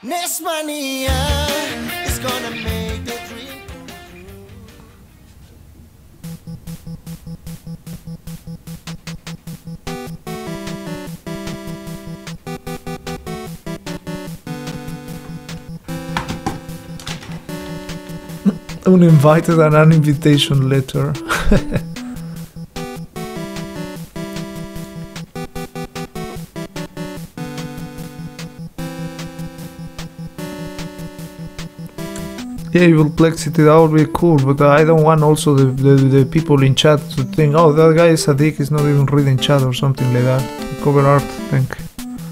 NESMania is gonna make the dream come true. Uninvited and an invitation letter. Yeah, you will plex it, that would be cool, but I don't want also the people in chat to think, oh, that guy is a dick, he's not even reading chat or something like that. Cover art, thank you.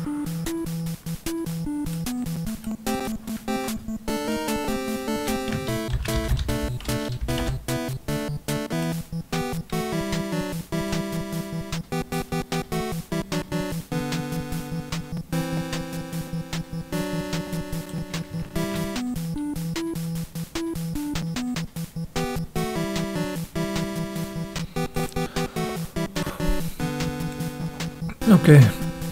Okay.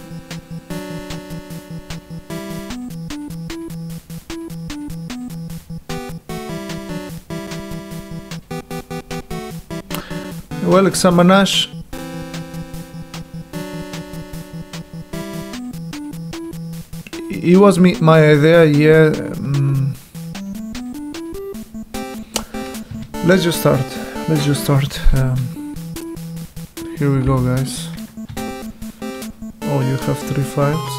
Well, examanash. It was my idea, yeah. Let's just start. Here we go, guys. Oh, you have 3 files.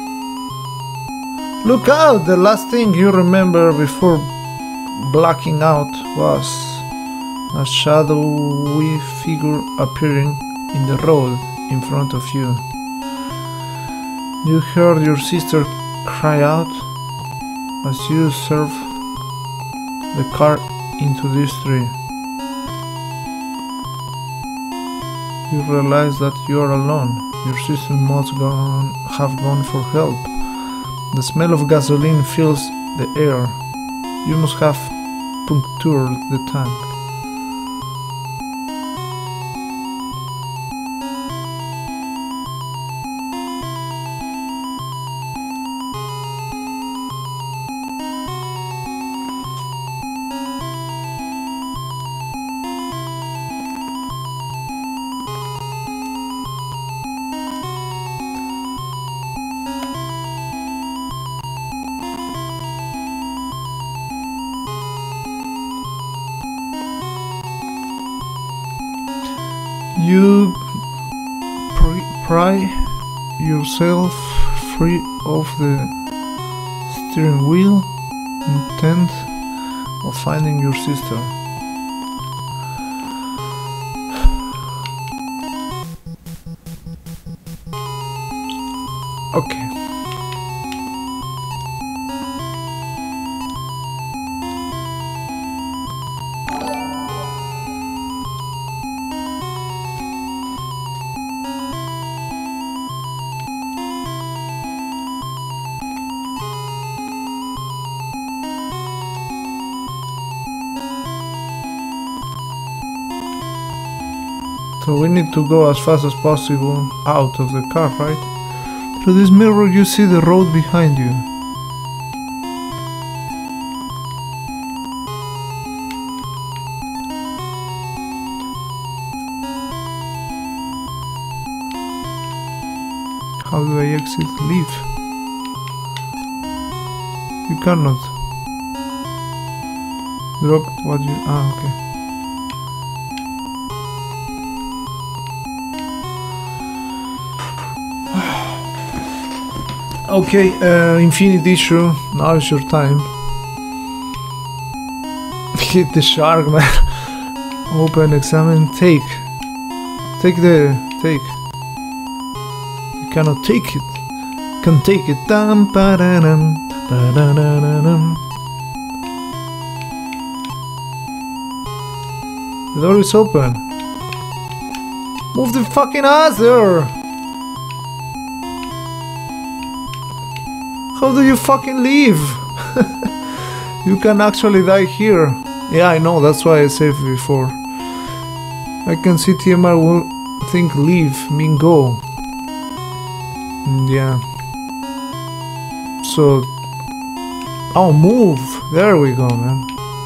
Look out! The last thing you remember before blacking out was a shadowy figure appearing in the road in front of you. You heard your sister cry out as you served the car into this tree. You realize that you are alone. Your sister must have gone for help. The smell of gasoline fills the air. You must have punctured the tank. You pry yourself free of the steering wheel, intent of finding your sister. Okay. So we need to go as fast as possible out of the car, right? Through this mirror you see the road behind you. How do I exit? Leave. You cannot. Drop what you... okay. Okay, infinite issue, now is your time. Hit the shark, man. Open, examine, take. Take. You cannot take it. Can take it. Dum, ba-da-dum, ba-da-da-da-dum. The door is open. Move the fucking ass there! How do you fucking leave? You can actually die here. Yeah, I know, that's why I saved before. I can see TMR will think leave, mean go. Yeah. So Oh, move! There we go, man.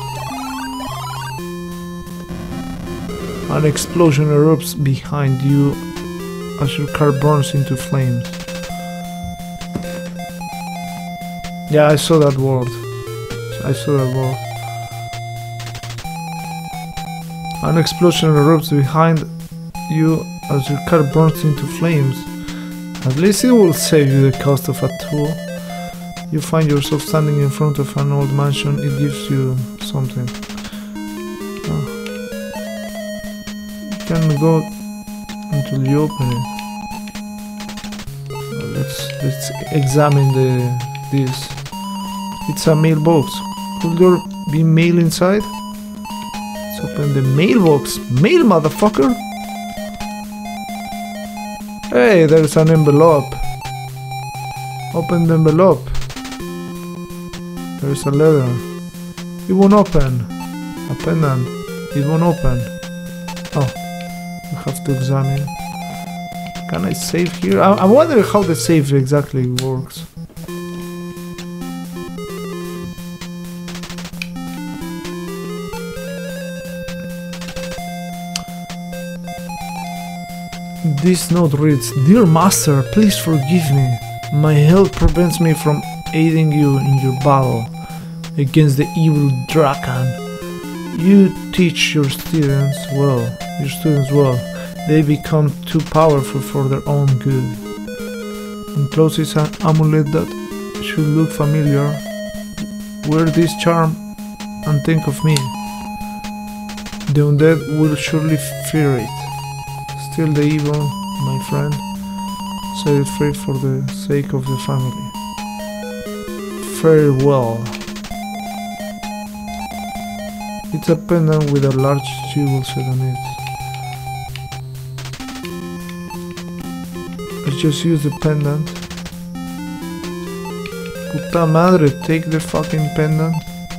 An explosion erupts behind you as your car burns into flames. Yeah, I saw that word. An explosion erupts behind you as your car burns into flames. At least it will save you the cost of a tool. You find yourself standing in front of an old mansion. It gives you something. You can go until you open it. Let's examine this. It's a mailbox. Could there be mail inside? Let's open the mailbox. Mail, motherfucker! Hey, there's an envelope. Open the envelope. There's a letter. It won't open. A pendant. It won't open. Oh, we have to examine. Can I save here? I wonder how the save exactly works. This note reads, "Dear Master, please forgive me. My health prevents me from aiding you in your battle against the evil Drakan. You teach your students well. They become too powerful for their own good. Enclosed is an amulet that should look familiar. Wear this charm and think of me. The undead will surely fear it. Still the evil, my friend. Set it free for the sake of the family. Farewell." It's a pendant with a large jewel set on it. Let's just use the pendant. Puta madre, take the fucking pendant.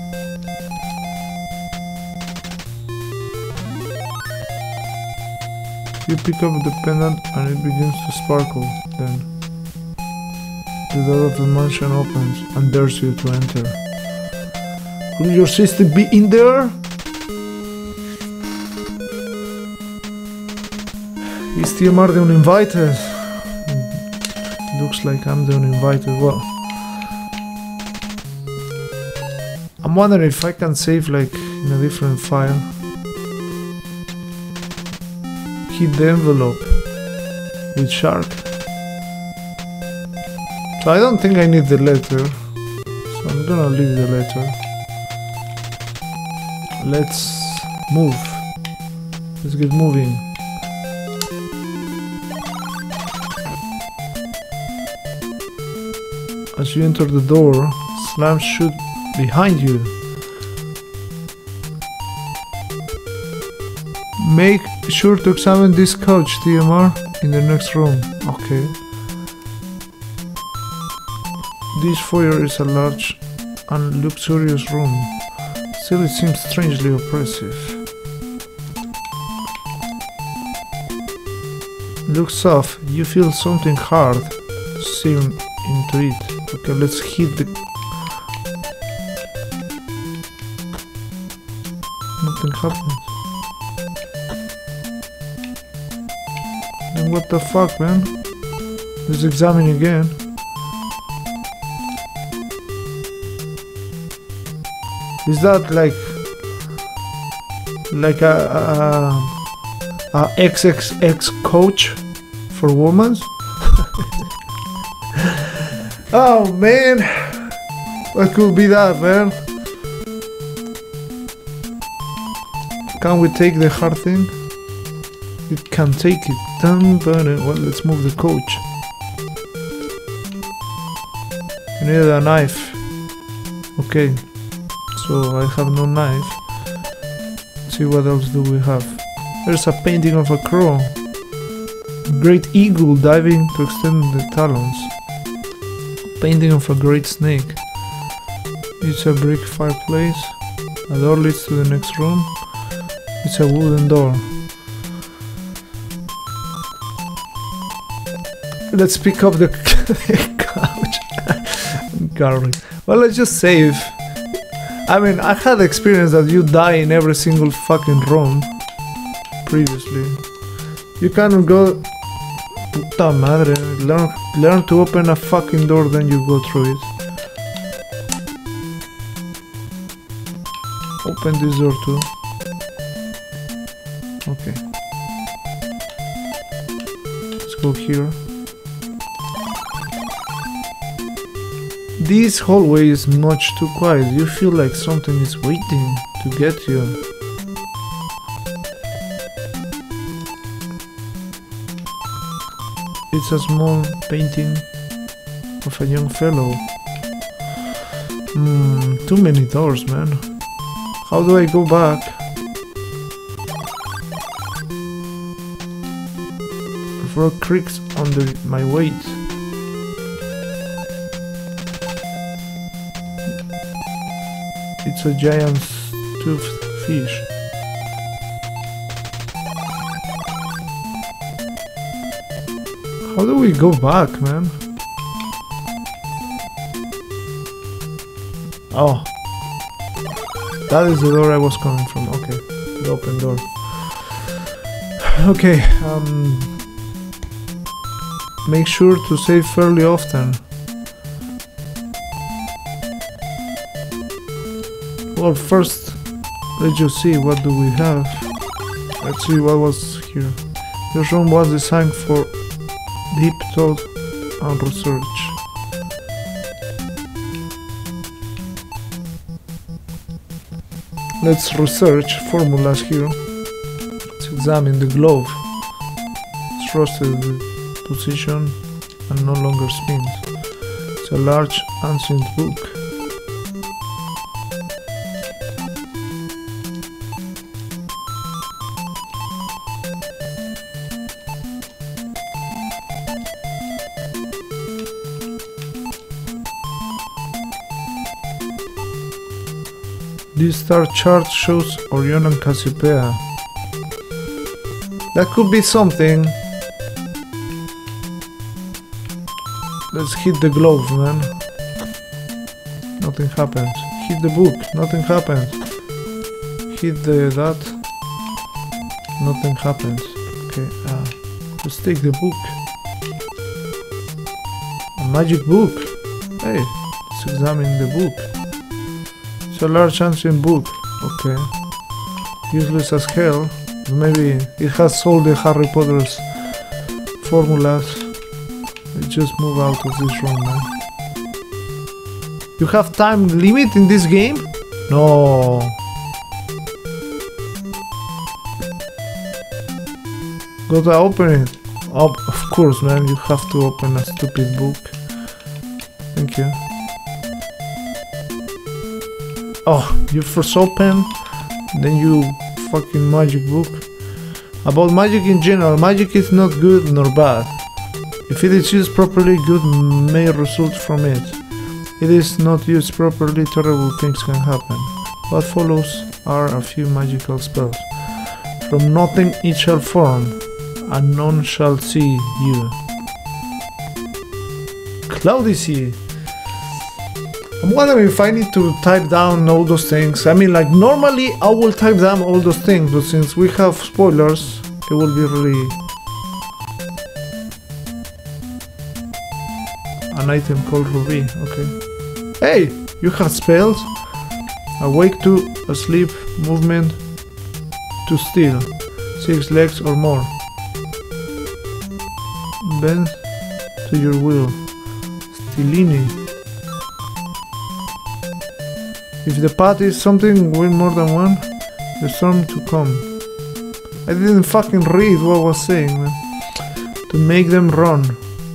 You pick up the pendant and it begins to sparkle. Then the door of the mansion opens and dares you to enter. Could your sister be in there? Is TMR the uninvited? Looks like I'm the uninvited. Well, I'm wondering if I can save like in a different file. Hit the envelope with shark. So I don't think I need the letter, so I'm gonna leave the letter. Let's move. Let's get moving. As you enter the door, slams shut behind you. Make sure to examine this couch, TMR, in the next room. Okay. This foyer is a large and luxurious room. Still, it seems strangely oppressive. Look soft. You feel something hard searing into it. Okay, let's hit the... Nothing happens. Then what the fuck, man? Let's examine again. Is that like a XXX coach for women? Oh man, what could be that, man? Can we take the hard thing? You can take it. Well, let's move the coach. I need a knife. Okay, so I have no knife. Let's see what else do we have. There's a painting of a crow. Great eagle diving to extend the talons. Painting of a great snake. It's a brick fireplace. A door leads to the next room. It's a wooden door. Let's pick up the couch. Garlic. Well, let's just save. I mean, I had experience that you die in every single fucking room previously. You cannot go. Puta madre. Learn to open a fucking door, then you go through it. Open this door too. Okay. Let's go here. This hallway is much too quiet. You feel like something is waiting to get you. It's a small painting of a young fellow. Too many doors, man. How do I go back? Frog creaks under my weight. It's a giant toothed fish. How do we go back, man? Oh. That is the door I was coming from. Okay. The open door. Okay, make sure to save fairly often. Well, first, let's just see what do we have. Let's see what was here. This room was designed for deep thought and research. Let's research formulas here. Let's examine the glove. It's roasted with position and no longer spins. It's a large ancient book. This star chart shows Orion and Cassiopeia. That could be something. Let's hit the glove, man. Nothing happens. Hit the book. Nothing happens. Hit that. Nothing happens. Okay, let's take the book. A magic book. Hey, let's examine the book. It's a large ancient book. Okay. Useless as hell. Maybe it has all the Harry Potter's formulas. Let's just move out of this room, man. You have time limit in this game? No. Gotta open it. Oh, of course, man. You have to open a stupid book. Thank you. Oh, you first open, then you fucking magic book. About magic in general, magic is not good nor bad. If it is used properly, good may result from it. It is not used properly, terrible things can happen. What follows are a few magical spells. From nothing it shall form, and none shall see you. Cloudy Sea. I'm wondering if I need to type down all those things. I mean, like, normally I will type down all those things, but since we have spoilers, it will be really... An item called Ruby, okay. Hey! You have spells? Awake to, asleep, movement, to steal. 6 legs or more. Bend to your will. Stilini. If the path is something, win more than one, the storm to come. I didn't fucking read what I was saying, man. To make them run.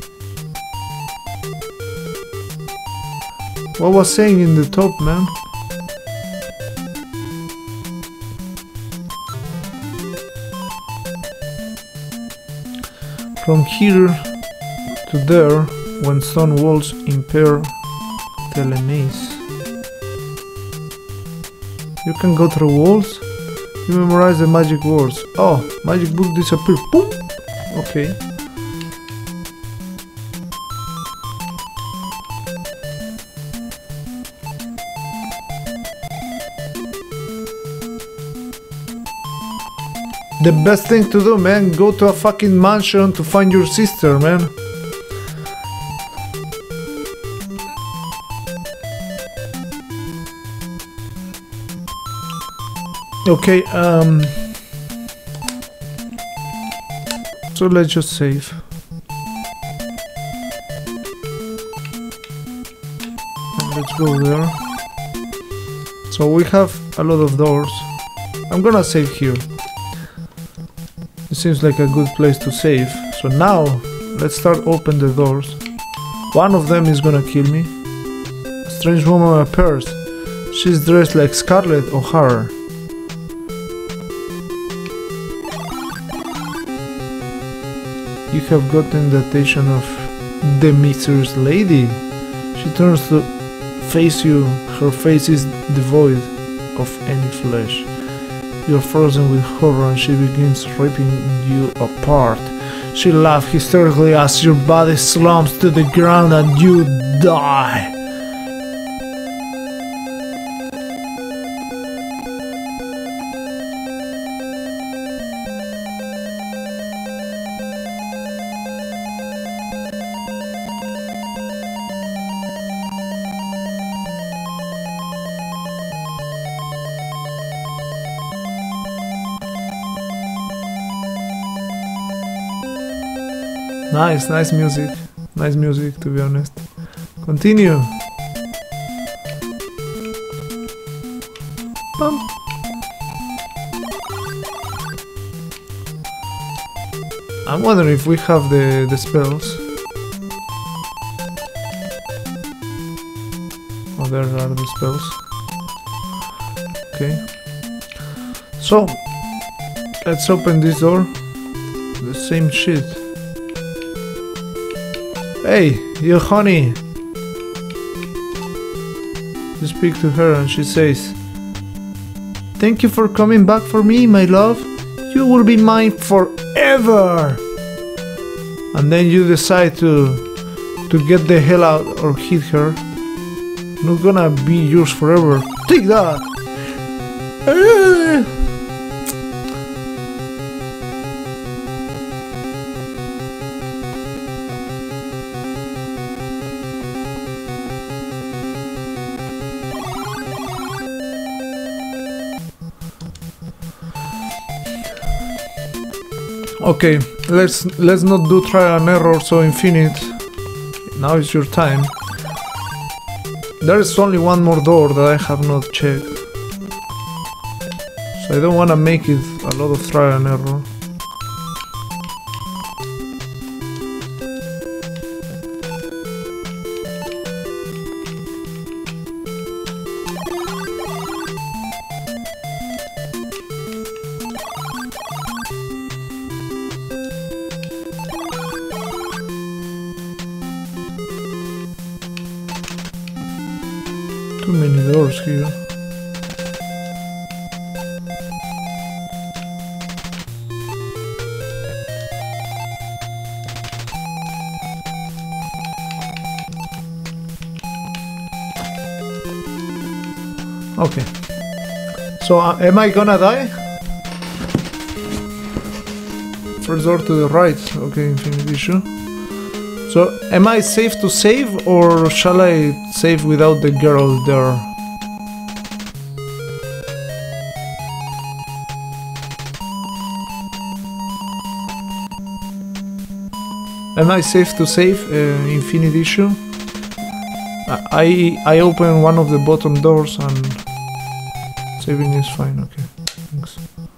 What was saying in the top, man? From here to there, when stone walls impair telemace. You can go through walls. You memorize the magic words. Oh, magic book disappeared. Boom. Okay. The best thing to do, man. Go to a fucking mansion to find your sister, man. Okay, so let's just save. And let's go there. So we have a lot of doors. I'm gonna save here. It seems like a good place to save. So now, let's start open the doors. One of them is gonna kill me. A strange woman appears. She's dressed like Scarlett O'Hara. You have gotten the attention of the mysterious lady. She turns to face you. Her face is devoid of any flesh. You're frozen with horror and she begins ripping you apart. She laughs hysterically as your body slumps to the ground and you die. Nice music. Nice music, to be honest. Continue. Bum. I'm wondering if we have the spells. Oh, there are the spells. Okay. So, let's open this door. The same shit. Hey, you honey! You speak to her and she says, "Thank you for coming back for me, my love. You will be mine forever!" And then you decide to get the hell out or hit her. Not gonna be yours forever. Take that! Okay, let's not do trial and error so infinite. Now is your time. There is only one more door that I have not checked. So I don't wanna make it a lot of trial and error. Too many doors here. Okay. So am I gonna die? First door to the right. Okay, infinite issue. So, am I safe to save, or shall I save without the girl there? Am I safe to save infinite issue? I open one of the bottom doors and saving is fine. Okay, thanks.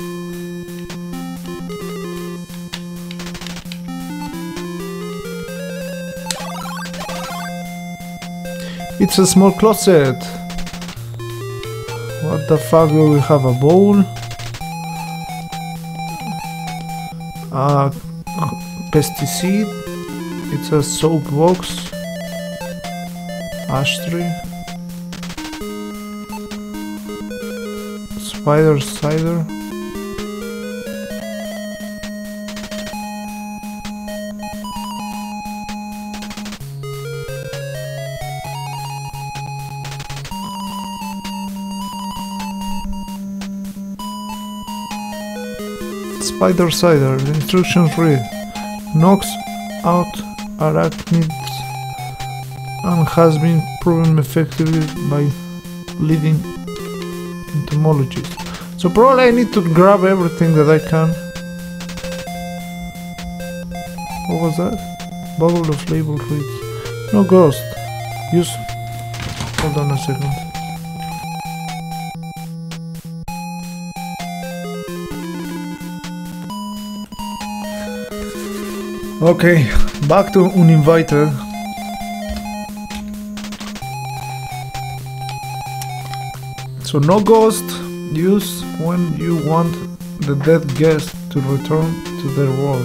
It's a small closet. What the fuck do we have? A bowl? A pesticide? It's a soap box. Ashtray. Spider cider. Spider cider. The instructions read: knocks out arachnids and has been proven effective by leading entomologists. So probably I need to grab everything that I can. What was that? Bottle of label reads: no ghost. Use. Hold on a second. Okay, back to Uninvited. So no ghost. Use when you want the dead guest to return to their world.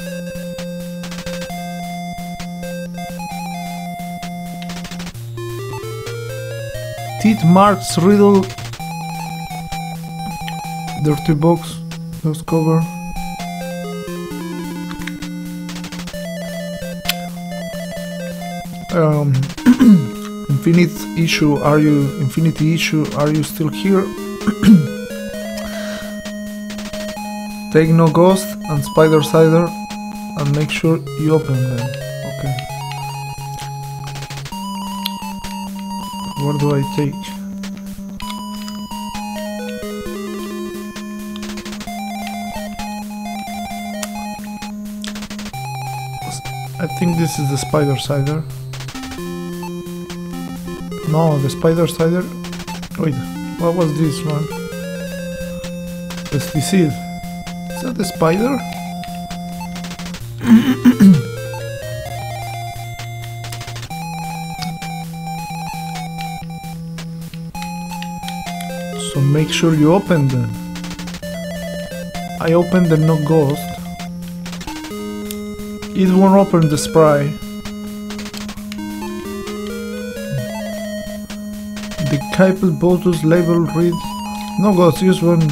Teeth marks riddle. Dirty box. Dust cover. Infinity issue, are you still here? Take no ghost and spider cider and make sure you open them. Okay. Where do I take? I think this is the spider cider. No, the spider cider. Wait, what was this one? Pesticide. Is that the spider? So make sure you open them. I opened the no ghost. It won't open the spray. The Kipel bottle's label reads: no ghost, use one.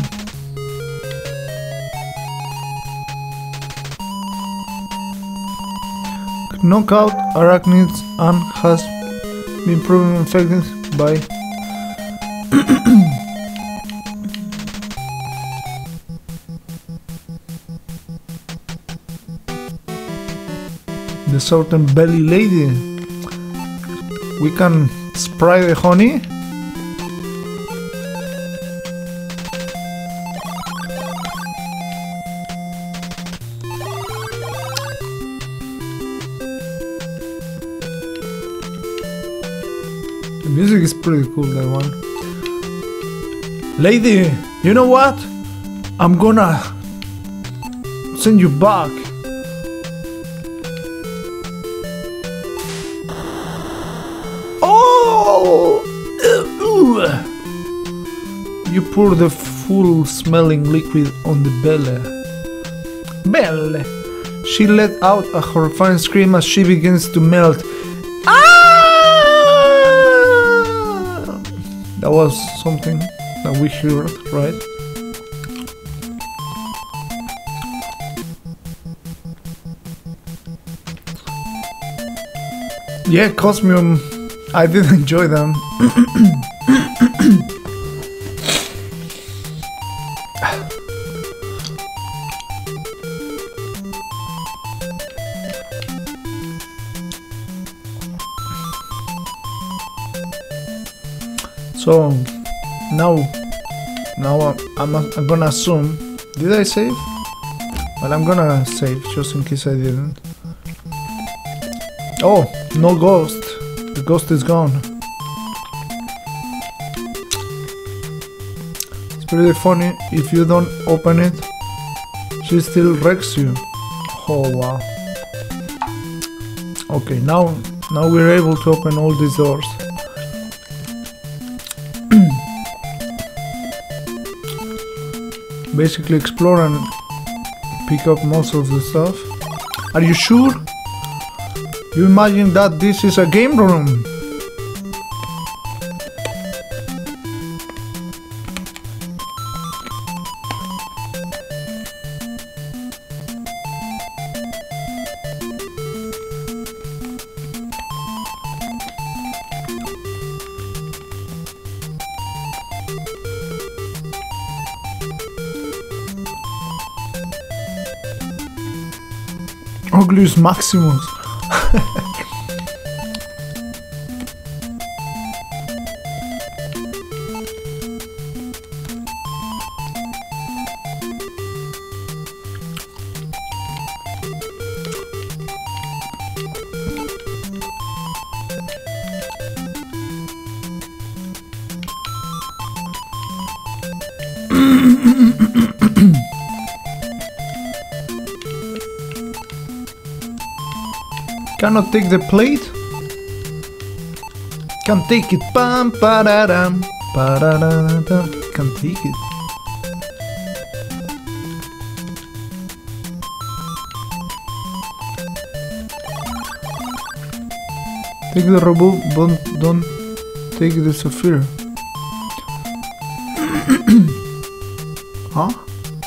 Knock out arachnids and has been proven effective by the certain belly lady. We can spray the honey. The music is pretty cool, that one. Lady, you know what? I'm gonna send you back. Oh! You pour the full smelling liquid on the belly. Belly! She let out a horrifying scream as she begins to melt. That was something that we heard, right? Yeah, Cosmium, I did enjoy them. So now I'm gonna assume. Did I save? Well, I'm gonna save just in case I didn't. Oh, no ghost. The ghost is gone. It's pretty funny. If you don't open it, she still wrecks you. Oh wow. Okay, now we're able to open all these doors. Basically explore and pick up most of the stuff. Are you sure? You imagine that this is a game room? Oglius Maximus. Cannot take the plate? Can take it. Pam pararam. Pararara. Can take it. Take the robot, but don't take the sapphire. Huh?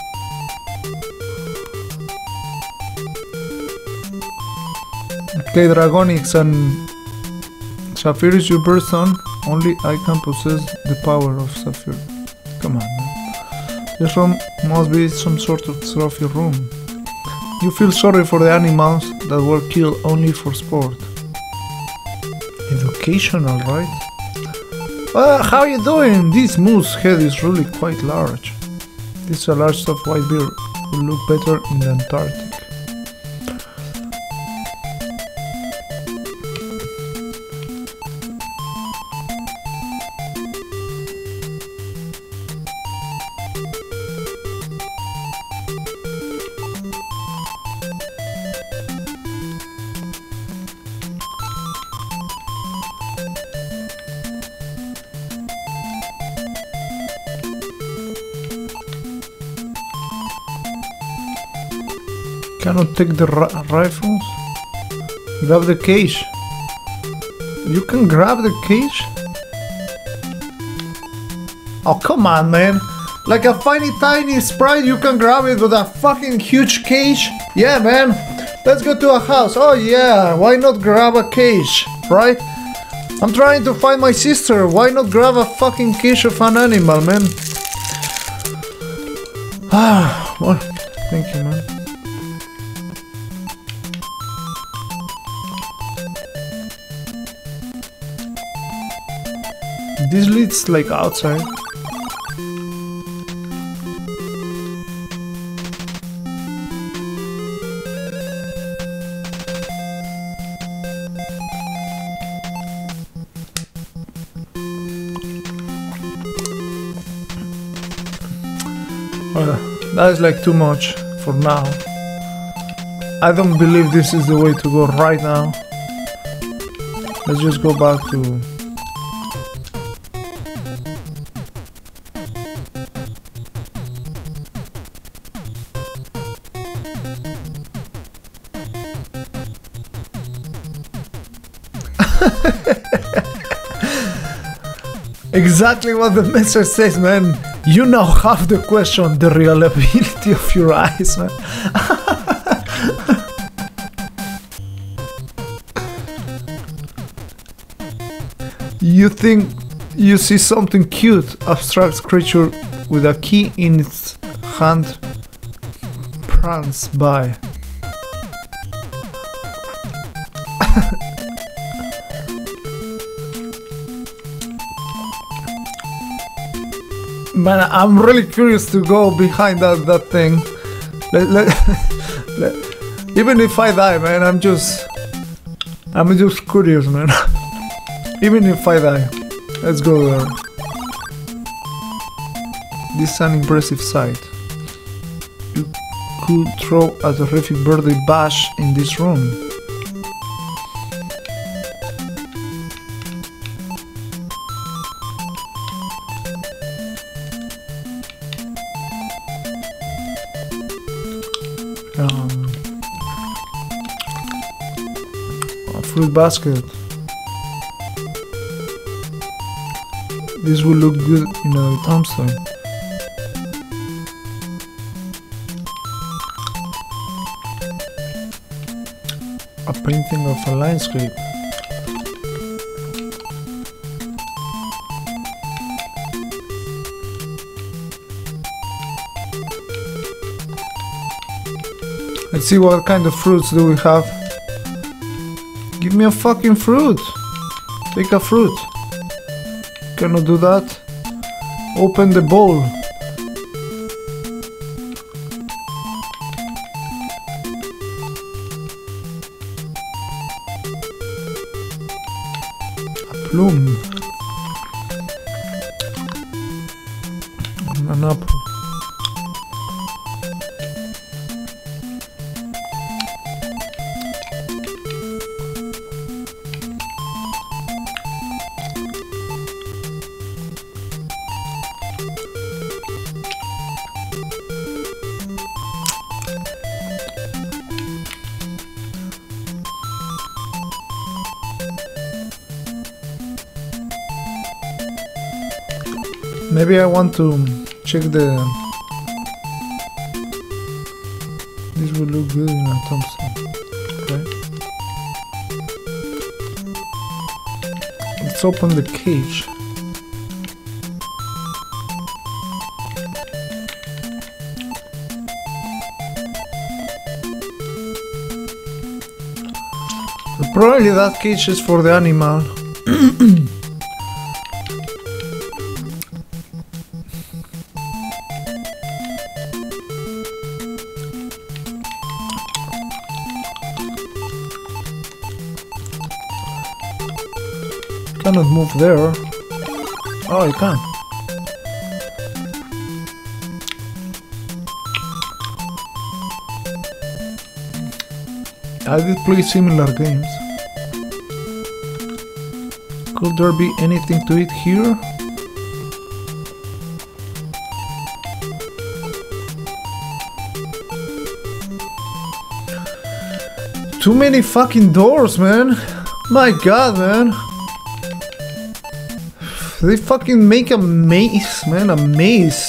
Okay, Dragonics and Sapphire is your person. Only I can possess the power of Sapphire. Come on, man. This room must be some sort of trophy room. You feel sorry for the animals that were killed only for sport. Educational, right? How are you doing? This moose head is really quite large. This large soft white beard will look better in the Antarctic. Cannot take the rifles? Grab the cage. You can grab the cage? Oh, come on, man. Like a tiny sprite, you can grab it with a fucking huge cage? Yeah, man. Let's go to a house. Oh, yeah. Why not grab a cage, right? I'm trying to find my sister. Why not grab a fucking cage of an animal, man? Ah, well, thank you, man. This leads like outside. That is like too much for now. I don't believe this is the way to go right now. Let's just go back to... Exactly what the message says, man. You now have the question, the reliability of your eyes, man. You think you see something cute, abstract creature with a key in its hand prance by. Man, I'm really curious to go behind that thing. Even if I die, man, I'm just curious, man. Even if I die, let's go there. This is an impressive sight. You could throw a terrific birthday bash in this room. A fruit basket. This will look good in a tombstone. A painting of a landscape. Let's see what kind of fruits do we have. Give me a fucking fruit. Take a fruit. Cannot do that. Open the bowl. A plum. An apple. Maybe I want to check the... This will look good in a Thompson. Okay. Let's open the cage. Probably that cage is for the animal. Cannot move there. Oh, I can. I did play similar games. Could there be anything to eat here? Too many fucking doors, man. My god, man. They fucking make a maze, man, a maze.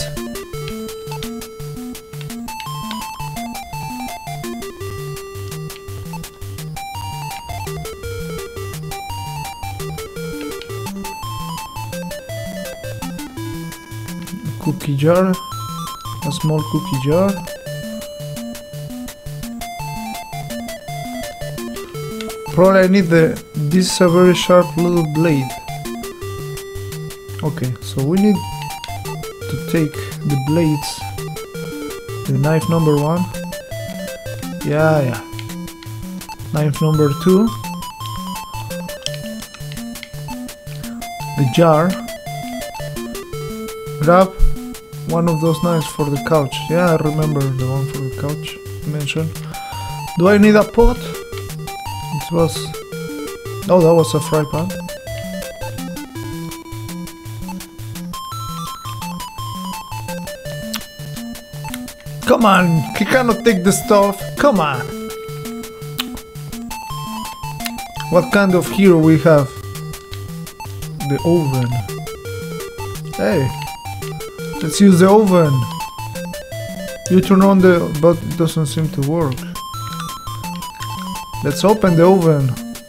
A cookie jar, a small cookie jar. Probably I need this is a very sharp little blade. Okay, so we need to take the blades, the knife number 1, yeah, knife number 2, the jar, grab one of those knives for the couch, yeah, I remember the one for the couch mentioned. Do I need a pot? It was, oh, that was a fry pan. Come on, he cannot take the stuff. Come on. What kind of hero we have? The oven. Hey, let's use the oven. You turn on but it doesn't seem to work. Let's open the oven.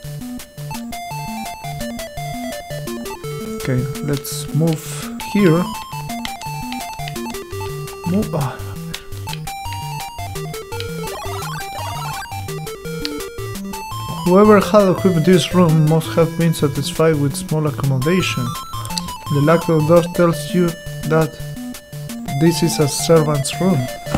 Okay, let's move here. Move. Whoever had equipped this room must have been satisfied with small accommodation. The lack of door tells you that this is a servant's room.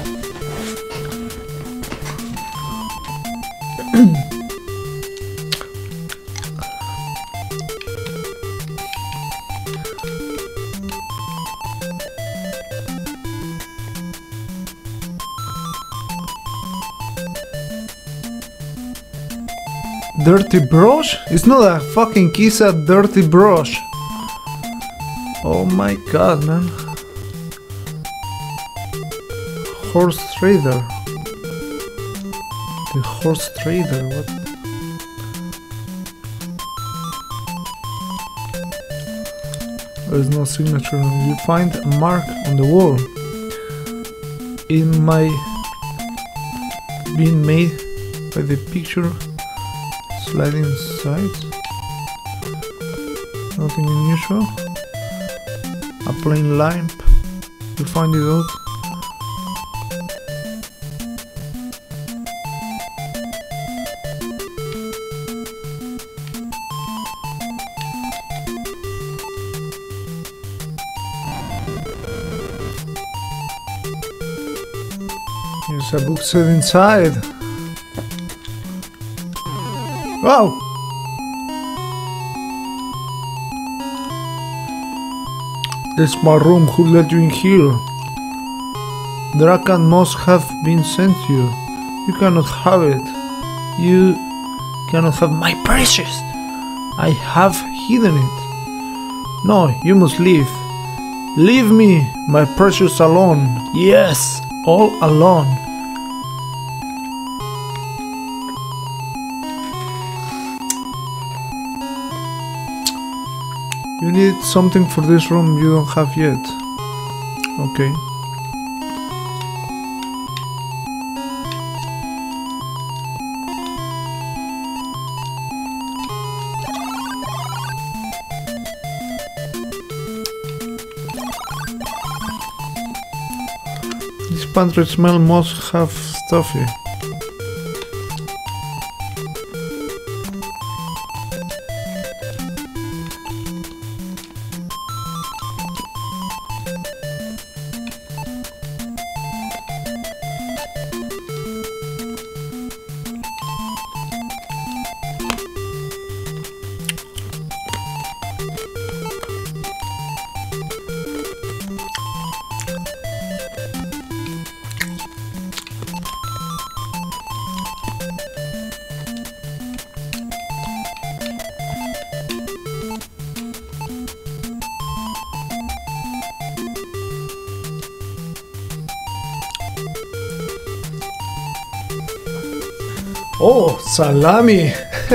Dirty brush? It's not a fucking kiss, a dirty brush. Oh my god, man. Horse trader. The horse trader, what? There's no signature. You find a mark on the wall. It might be made by the picture sliding sides. Nothing unusual. A plain lamp. You find it out. There's a book set inside. Wow! This is my room. Who let you in here? Drakan must have been sent you. You cannot have it. You cannot have my precious. I have hidden it. No, you must leave. Leave me, my precious, alone. Yes, all alone. You need something for this room you don't have yet. Okay. This pantry smell must have stuffy. Oh, salami!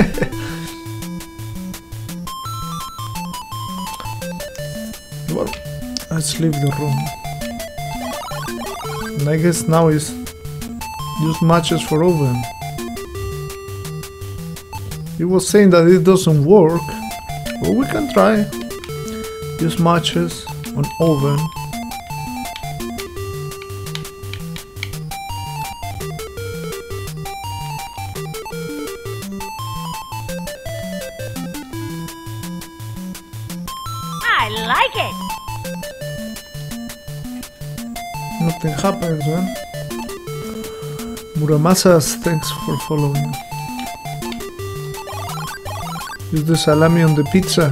Well, let's leave the room. And I guess now is use matches for oven. He was saying that it doesn't work, but we can try. Use matches on oven. I like it. Nothing happens, man. Muramasas, thanks for following. Use the salami on the pizza.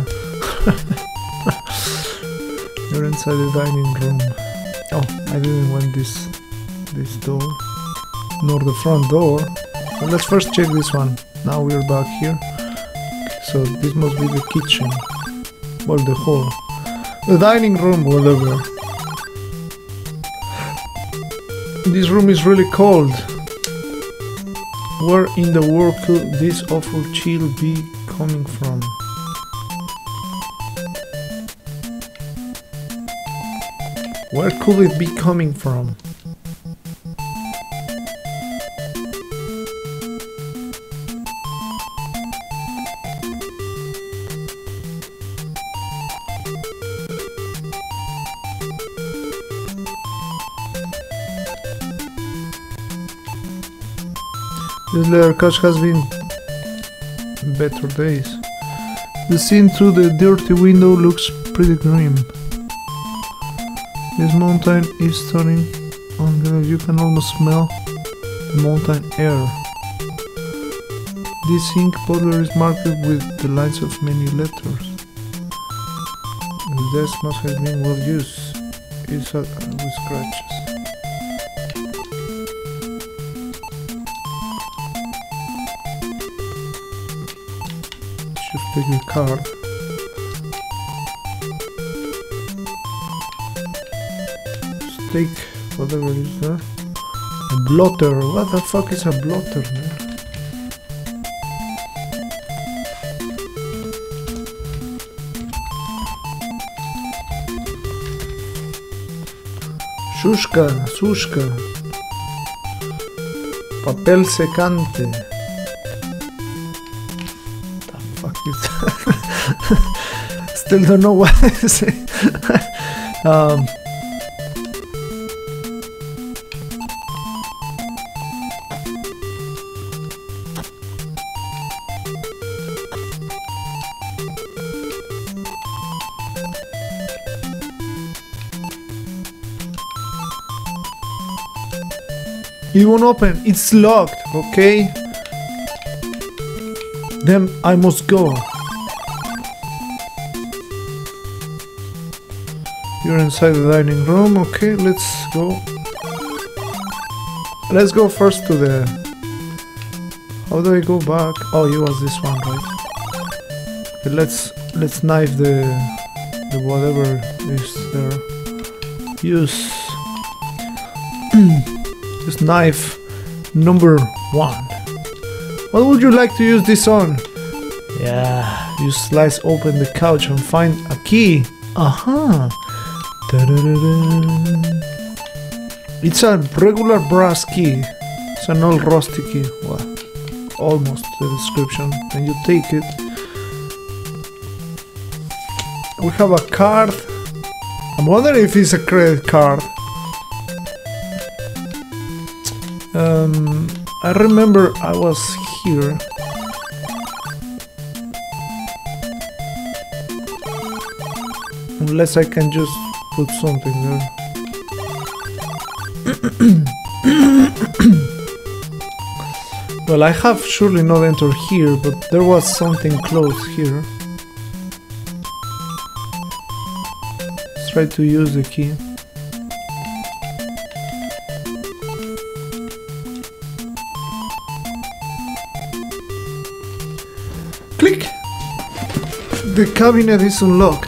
You're inside the dining room. Oh, I didn't want this door, nor the front door. But let's first check this one. Now we're back here. So this must be the kitchen. Well, the hall. The dining room, whatever. This room is really cold. Where in the world could this awful chill be coming from? Where could it be coming from? This leather couch has been better days. The scene through the dirty window looks pretty grim. This mountain is turning on the you can almost smell the mountain air. This ink powder is marked with the lines of many letters. The desk must have been well used. It's with scratches. Just take the card. Take whatever is there. A blotter. What the fuck is a blotter, man? Sushka. Papel secante. The fuck is that? Still don't know what to say. It won't open. It's locked, okay? Then I must go. You're inside the dining room. Okay, let's go. Let's go first to the... How do I go back? Oh, it was this one, right? Okay, let's knife the whatever is there. Use knife number 1. What would you like to use this on? Yeah, you slice open the couch and find a key. Aha! It's a regular brass key. It's an old rusty key. Well, almost the description. And you take it. We have a card. I'm wondering if it's a credit card. I remember I was here. Unless I can just put something there. Well, I have surely not entered here, but there was something close here. Let's try to use the key. Click! The cabinet is unlocked.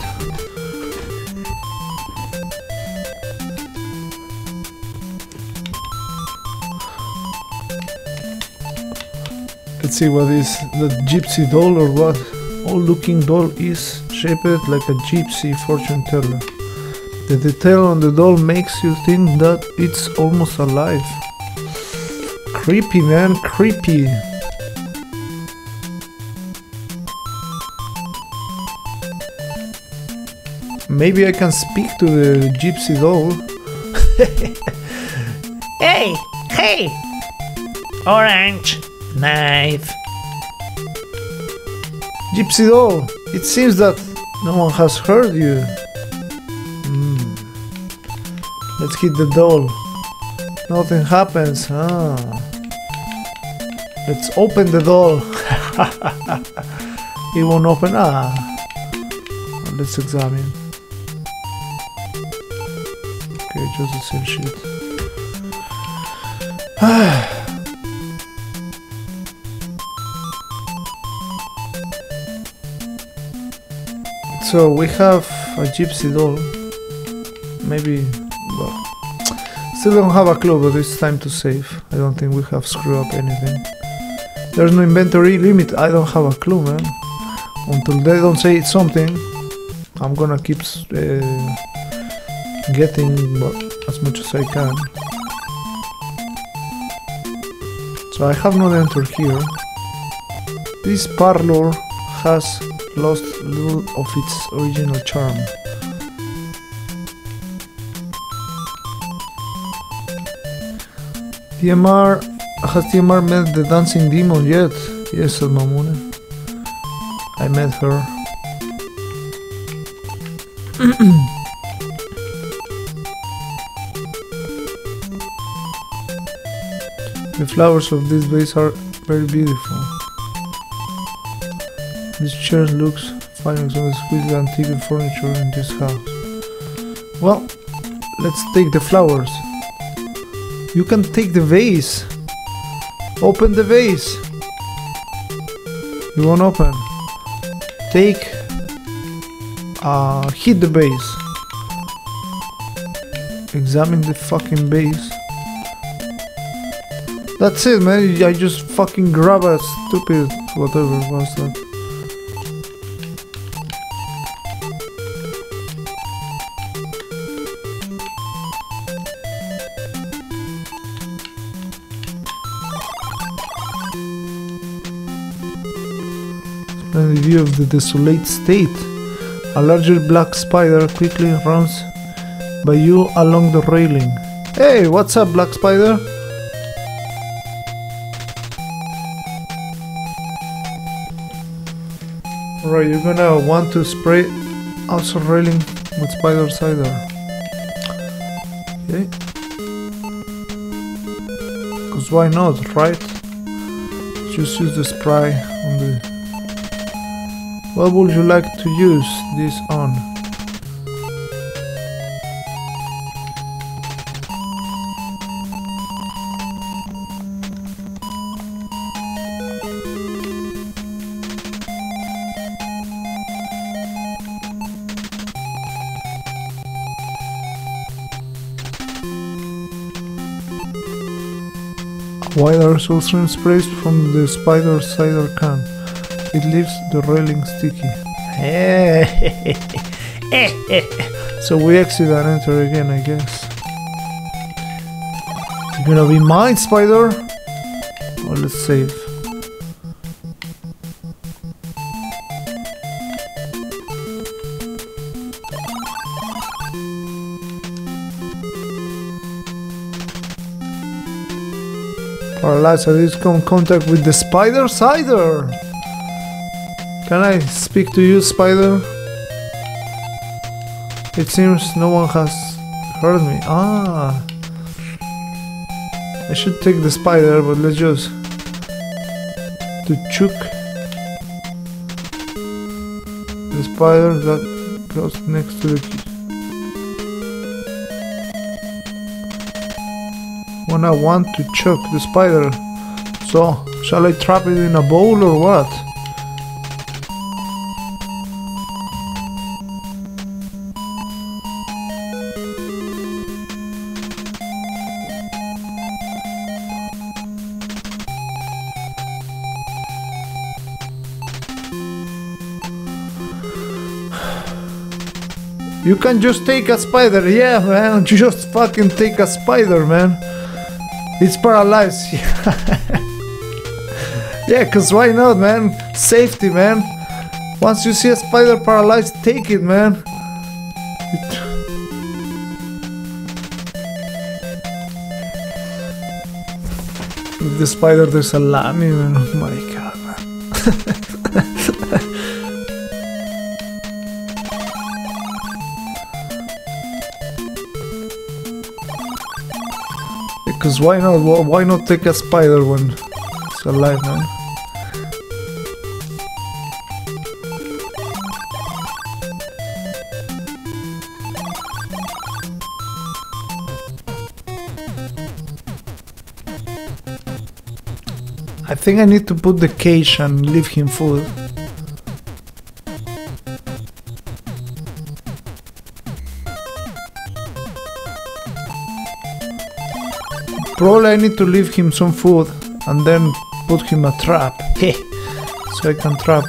Let's see what is the gypsy doll or what. Old looking doll is shaped like a gypsy fortune teller. The detail on the doll makes you think that it's almost alive. Creepy, man, creepy. Maybe I can speak to the gypsy doll. Hey, hey! Orange knife. Gypsy doll, it seems that no one has heard you. Let's hit the doll. Nothing happens. Let's open the doll. It won't open. Let's examine. Okay, just the same shit. So we have a gypsy doll. Maybe, well, still don't have a clue, but it's time to save. I don't think we have screwed up anything. There's no inventory limit. I don't have a clue, man. Until they don't say something, I'm gonna keep getting as much as I can. So I have not entered here. This parlor has lost little of its original charm. Has TMR met the dancing demon yet? Yes, said Mamune. I met her. The flowers of this vase are very beautiful. This chair looks fine as well as with the antique furniture in this house. Well, let's take the flowers. You can take the vase. Open the vase. You won't open. Take. Hit the base. Examine the fucking base. That's it, man. I just fucking grab a stupid whatever was that. And the view of the desolate state. A larger black spider quickly runs by you along the railing. Hey, what's up, black spider? Alright, you're gonna want to spray also railing with spider cider. Okay. Cause why not, right? Just use the spray on the... What would you like to use this on? Wider sulfurine sprays from the spider cider can. It leaves the railing sticky. So we exit and enter again, I guess. You're gonna be mine, spider? Oh, let's save. Paralyzed, I did come in contact with the spider cider. Can I speak to you, spider? It seems no one has heard me. Ah, I should take the spider, but let's just to chook the spider that goes next to the key. When I want to choke the spider, so shall I trap it in a bowl or what? You can just take a spider, yeah man, just fucking take a spider, man. It's paralyzed. Yeah, cause why not, man? Safety, man. Once you see a spider paralyzed, take it, man. With the spider, there's a lammy, man. Oh my god, man. Because why not? Why not take a spider when it's alive, man? I think I need to put the cage and leave him food. Probably I need to leave him some food and then put him a trap. So I can trap.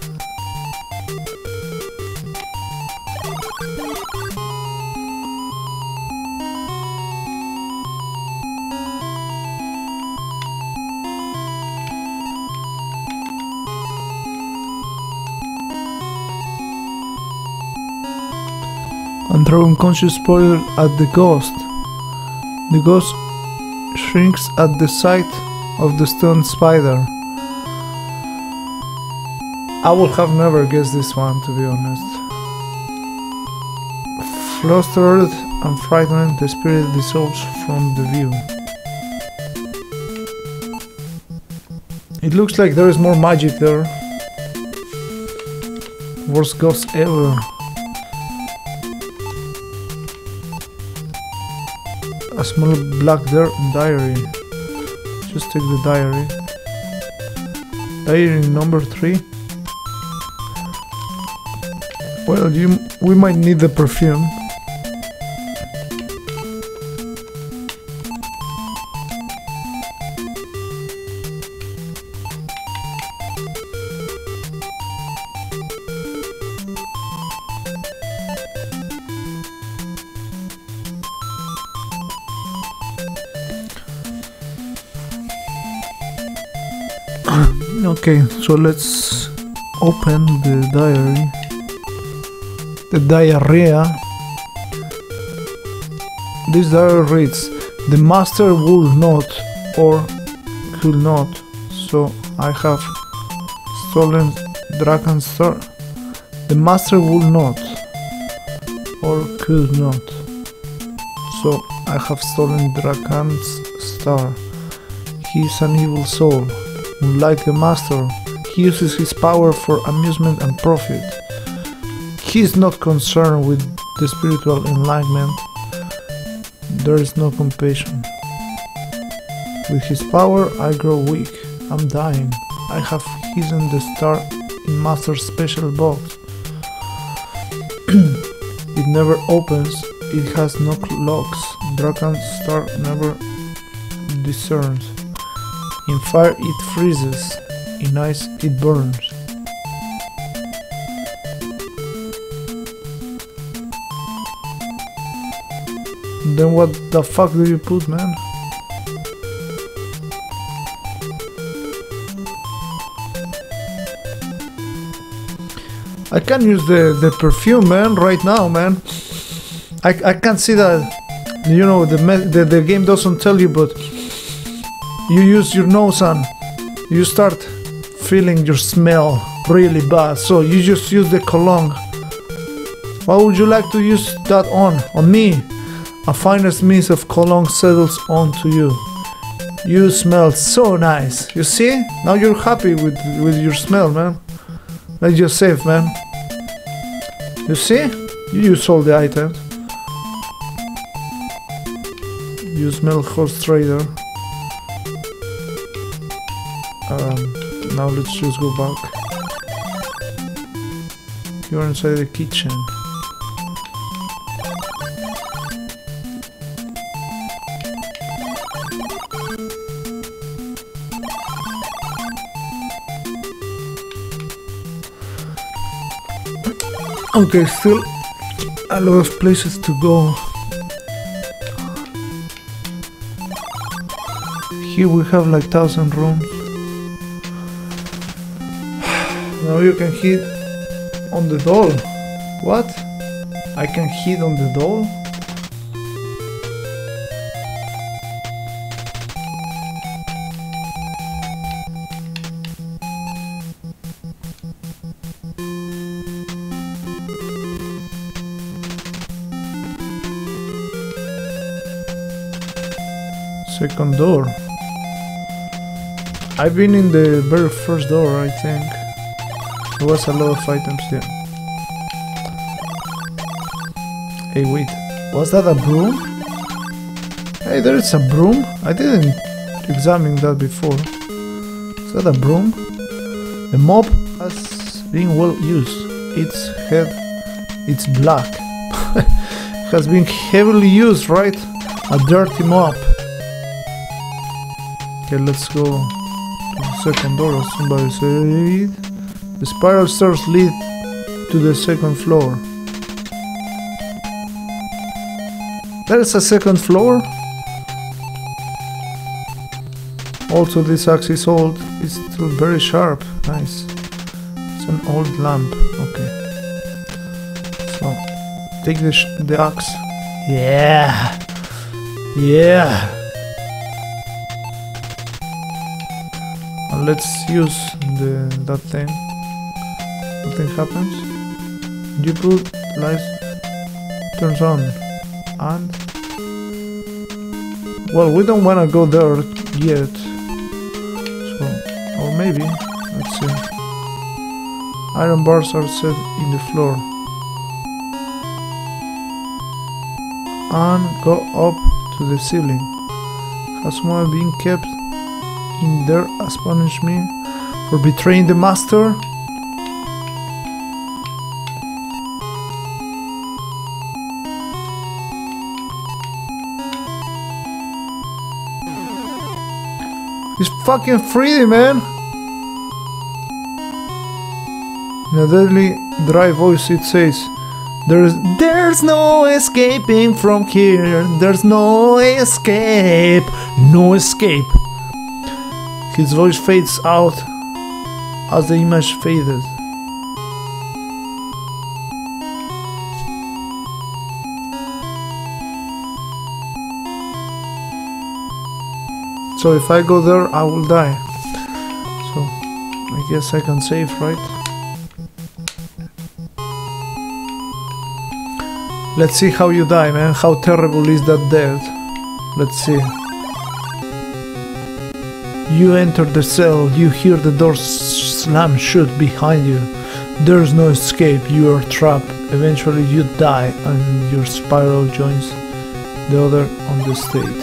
And throw unconscious spoiler at the ghost. The ghost shrinks at the sight of the stunned spider. I would have never guessed this one, to be honest. Flustered and frightened, the spirit dissolves from the view. It looks like there is more magic there. Worst ghost ever. A small black diary. Just take the diary. Diary number 3. Well, we might need the perfume. Okay, so let's open the diary. The diarrhea. This diary reads: the master would not or could not, so I have stolen Dragon's star. The master would not or could not, so I have stolen Dragon's star. He is an evil soul. Unlike the master, he uses his power for amusement and profit. He is not concerned with the spiritual enlightenment. There is no compassion. With his power, I grow weak. I'm dying. I have hidden the star in Master's special box. It never opens. It has no locks. Dragon's star never discerns. In fire it freezes. In ice it burns. Then what the fuck do you put, man? I can use the perfume, man, right now, man. I can't see that. You know, the game doesn't tell you, but you use your nose and you start feeling your smell really bad. So you just use the cologne. Why would you like to use that on me? A finest mist of cologne settles onto you. You smell so nice. You see? Now you're happy with your smell, man. That's just safe, man. You see? You use all the items. You smell horse trader. Now let's just go back. You're inside the kitchen. Okay, still a lot of places to go. Here we have like 1,000 rooms. Now you can hit on the doll. What? I can hit on the doll? Second door. I've been in the very first door, I think. There was a lot of items there. Hey, wait. Was that a broom? Hey, there is a broom? I didn't examine that before. Is that a broom? The mop has been well used. Its head, it's black. Has been heavily used, right? A dirty mop. Okay, let's go to the second door, as somebody said. The spiral stairs lead to the second floor. There is a second floor? Also, this axe is old. It's still very sharp. Nice. It's an old lamp. Okay. So, take the axe. Yeah. Yeah. And let's use that thing. Nothing happens. You put lights, turns on, and well, we don't want to go there yet. So, or maybe, let's see. Iron bars are set in the floor and go up to the ceiling. Has someone been kept in there as punishment for betraying the master? It's fucking free, man! In a deadly dry voice it says, There's no escaping from here. There's no escape. No escape. His voice fades out as the image fades. So if I go there, I will die. So I guess I can save, right? Let's see how you die, man. How terrible is that death? Let's see. You enter the cell, you hear the door slam shut behind you. There's no escape, you are trapped. Eventually you die and your spiral joins the other on the state.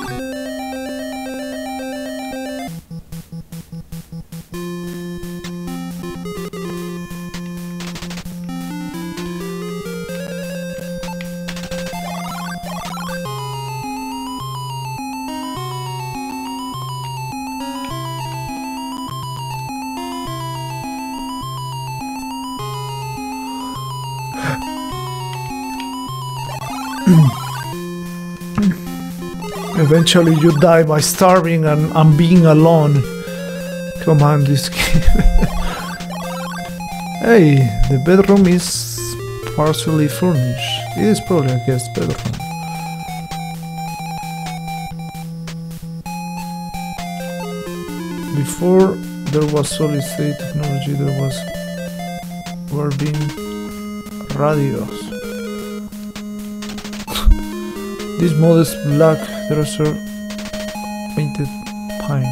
Eventually you die by starving and being alone. Come on, this game. Hey, the bedroom is partially furnished. It is probably a guest bedroom. Before there was solid state technology, were being radios. This modest black dresser painted pine.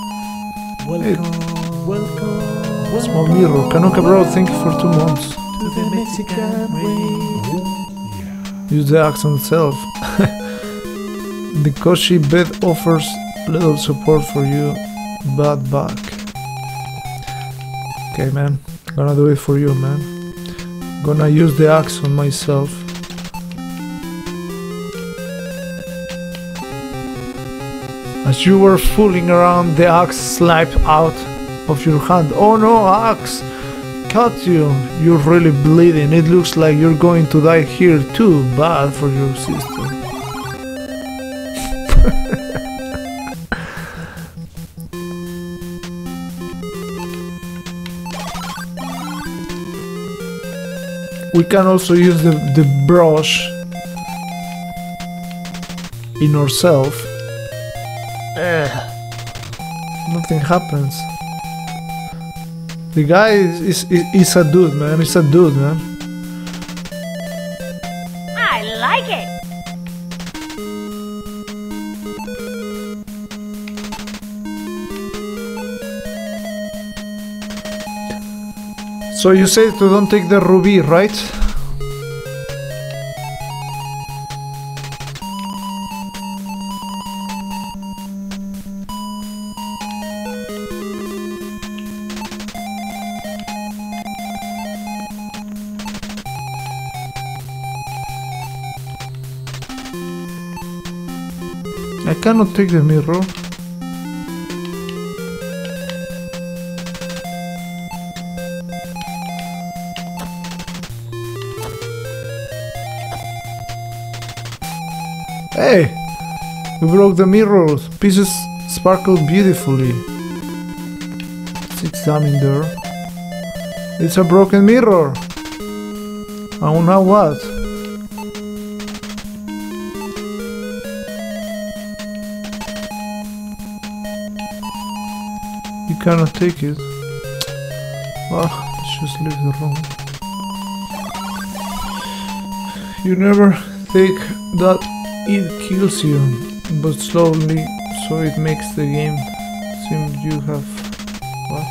Welcome. Small mirror. Canuka bro, thank you for 2 months. To the Mexican way. Use the accent itself. The cushy bed offers little support for you, bad back. Okay, man. Gonna do it for you, man. Gonna use the axe on myself. As you were fooling around, the axe slipped out of your hand. Oh no, axe! Cut you! You're really bleeding. It looks like you're going to die here too. Bad for your sister. We can also use the brush in ourselves. Nothing happens. The guy is a dude, man. He's a dude, man. I like it. So you say to don't take the ruby, right? I cannot take the mirror. Hey! We broke the mirror. Pieces sparkle beautifully. Let's examine there. It's a broken mirror. Oh, now what? You cannot take it. Well, let's just leave the room. You never think that it kills you, but slowly, so it makes the game seem you have... What?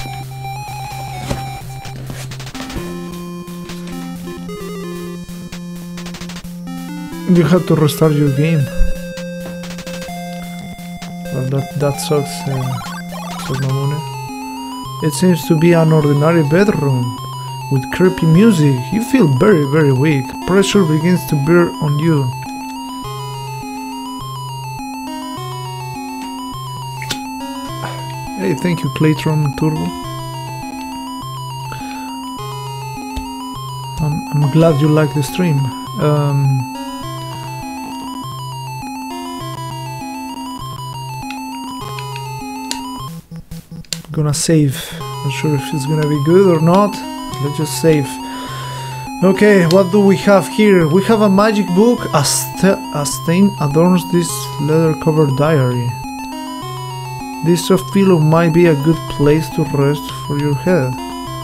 You have to restart your game. Well, that sucks. It seems to be an ordinary bedroom with creepy music. You feel very, very weak. Pressure begins to bear on you. Hey, thank you, Claytron Turbo. I'm glad you like the stream. Gonna save. Not sure if it's gonna be good or not. Let's just save. Okay, what do we have here? We have a magic book. A stain adorns this leather-covered diary. This soft pillow might be a good place to rest for your head.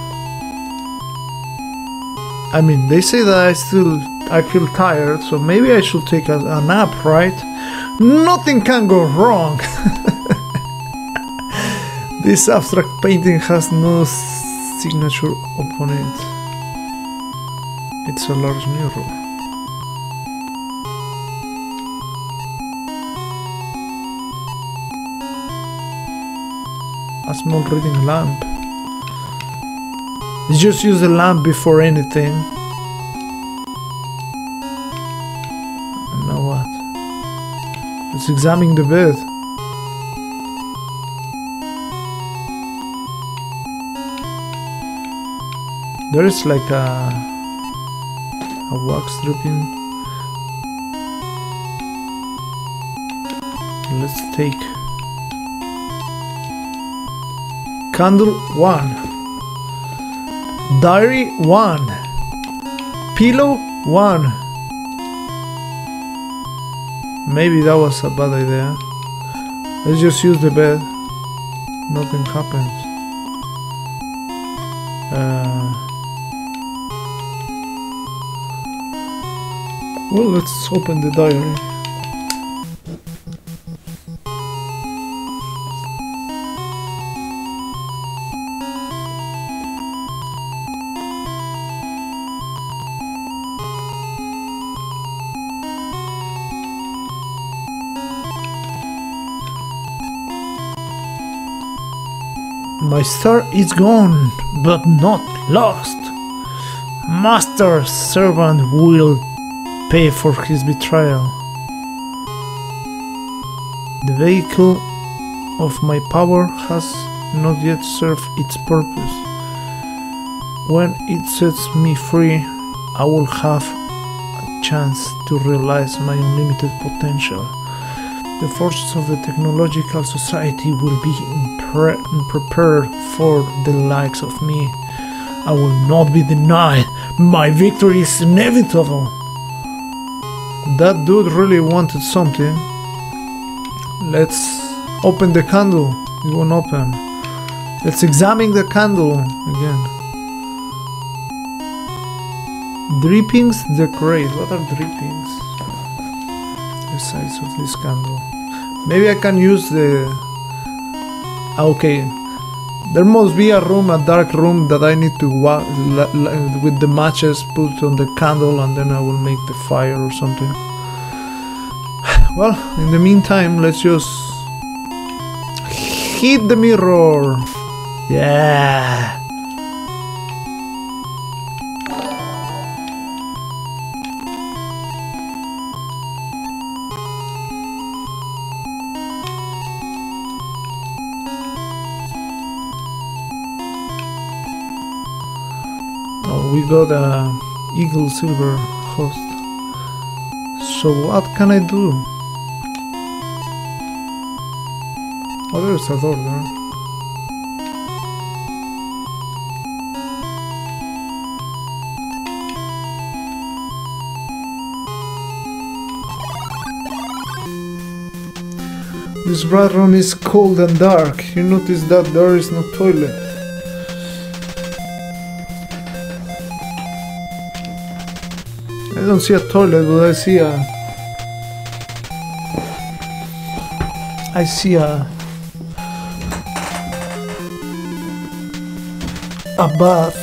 I mean, they say that I feel tired, so maybe I should take a nap, right? Nothing can go wrong. This abstract painting has no signature upon it. It's a large mirror. A small reading lamp. Just use the lamp before anything. And now what? Let's examine the bed. There is like a wax dripping. Let's take candle 1, diary 1, pillow 1. Maybe that was a bad idea. Let's just use the bed. Nothing happens. Well, let's open the diary. My star is gone, but not lost. Master's servant will pay for his betrayal. The vehicle of my power has not yet served its purpose. When it sets me free, I will have a chance to realize my unlimited potential. The forces of the technological society will be prepared for the likes of me. I will not be denied. My victory is inevitable. That dude really wanted something. Let's open the candle. It won't open. Let's examine the candle again. Drippings decorate. What are drippings? The size of this candle. Maybe I can use the... Okay. There must be a room, a dark room that I need to with the matches put on the candle, and then I will make the fire or something. Well, in the meantime, let's just hit the mirror. Yeah. We got a eagle silver host. So what can I do? Oh, there's a door there. This bright room is cold and dark. You notice that there is no toilet. I don't see a toilet, but I see a bath.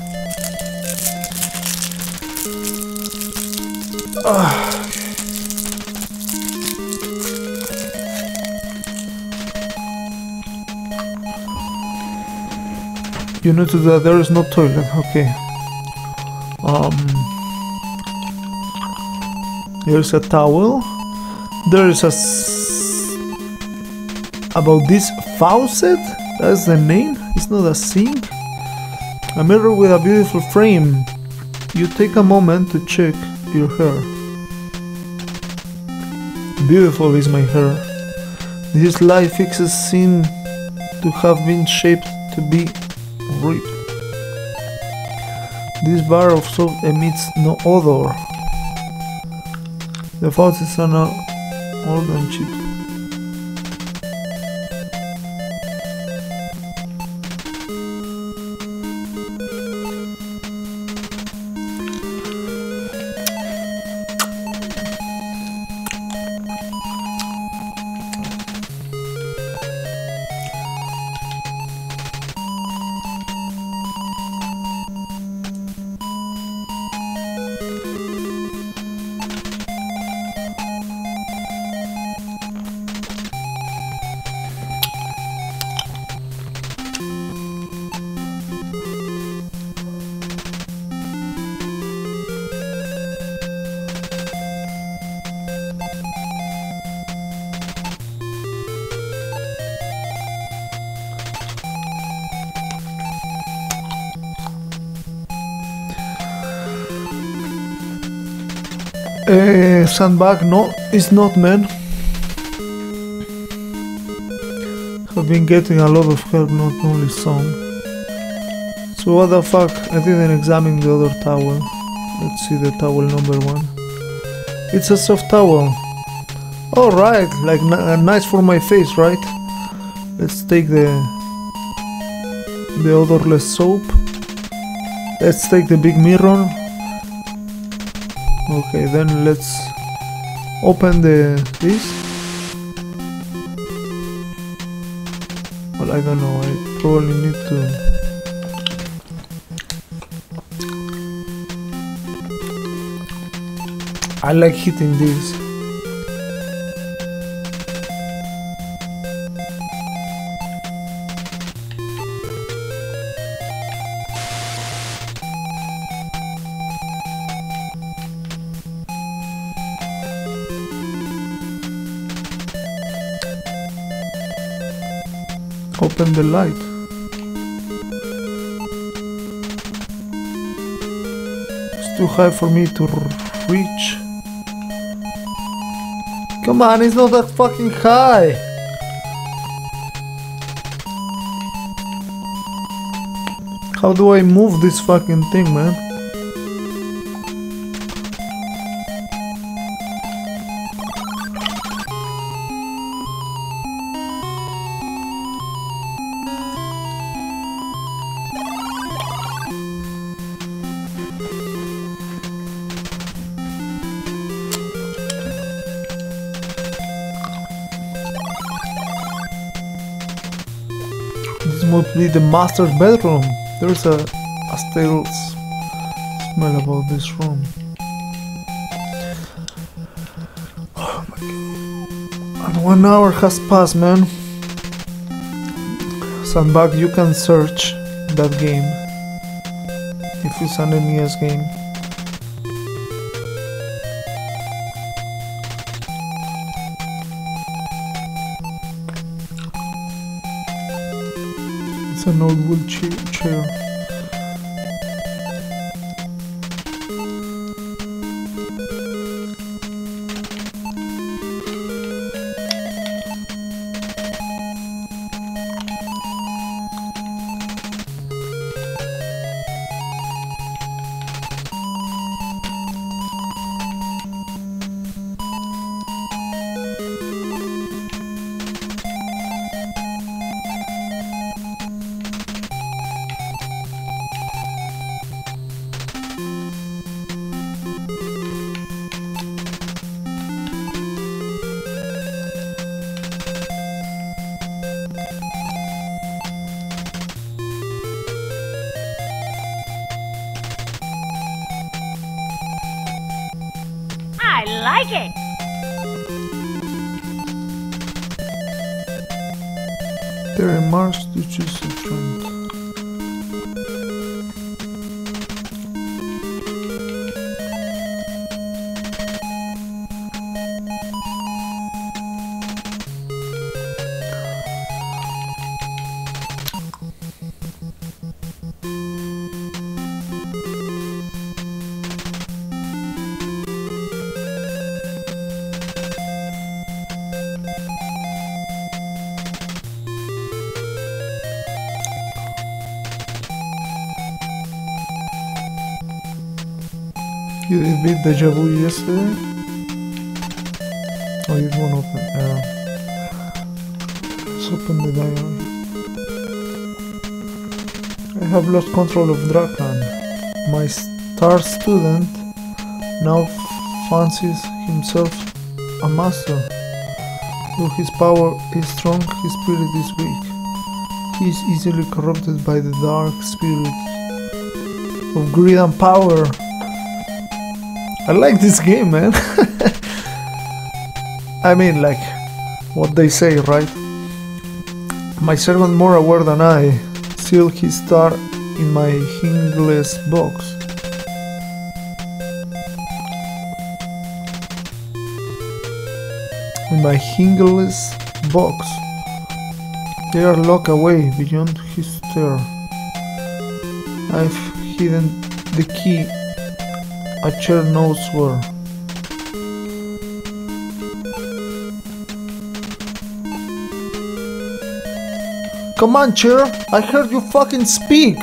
You notice that there is no toilet. Okay. There's a towel. There is about this faucet. That's the name. It's not a sink. A mirror with a beautiful frame. You take a moment to check your hair. Beautiful is my hair. These light fixes seem to have been shaped to be ripped. This bar of soap emits no odor. The faucets are not old and cheap. Sandbag, no, it's not, man. I've been getting a lot of help, not only some. So what the fuck, I didn't examine the other towel. Let's see the towel number 1. It's a soft towel. Alright, like nice for my face, right? Let's take the odorless soap. Let's take the big mirror. Okay, then let's open this. Well, I don't know, I probably need to... I like hitting this. Open the light. It's too high for me to reach. Come on, it's not that fucking high. How do I move this fucking thing, man? This must be the master's bedroom. There's a stale smell about this room. Oh my god. And 1 hour has passed, man. Sandbag, you can search that game. If it's an NES game. It's an old wood chair. I like it. There are marks to choose in front. You did beat Deja Vu yesterday? Oh, you won't open. Let's open the diary. I have lost control of Drakan. My star student now fancies himself a master. Though his power is strong, his spirit is weak. He is easily corrupted by the dark spirit of greed and power. I like this game, man. I mean, like what they say, right? My servant, more aware than I, sealed his star in my hingless box. in my hingeless box. They are locked away beyond his stare. I've hidden the key. A chair knows where. Come on, chair! I heard you fucking speak!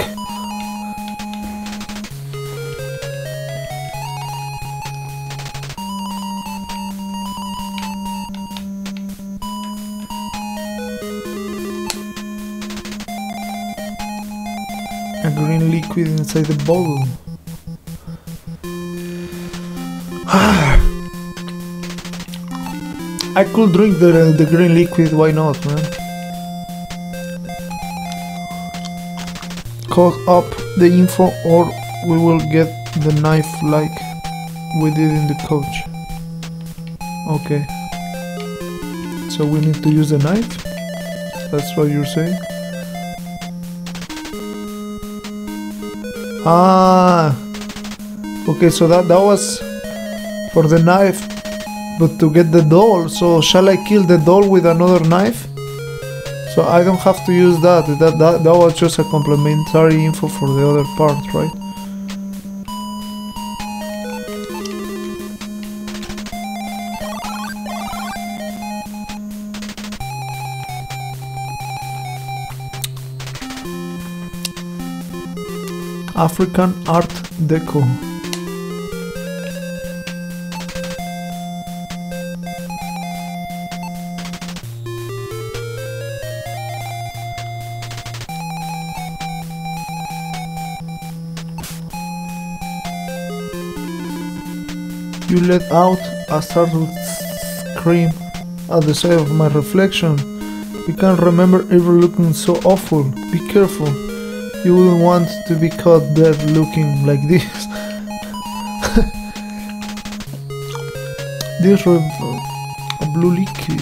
A green liquid inside the bottle. I could drink the green liquid, why not, man? Call up the info or we will get the knife like we did in the coach. Okay. So we need to use the knife? That's what you're saying? Ah, okay, so that was for the knife, but to get the doll. So shall I kill the doll with another knife? So I don't have to use that. That was just a complementary info for the other part, right? African Art Deco. You let out a startled scream at the sight of my reflection. You can't remember ever looking so awful. Be careful. You wouldn't want to be caught dead looking like this. This a blue liquid.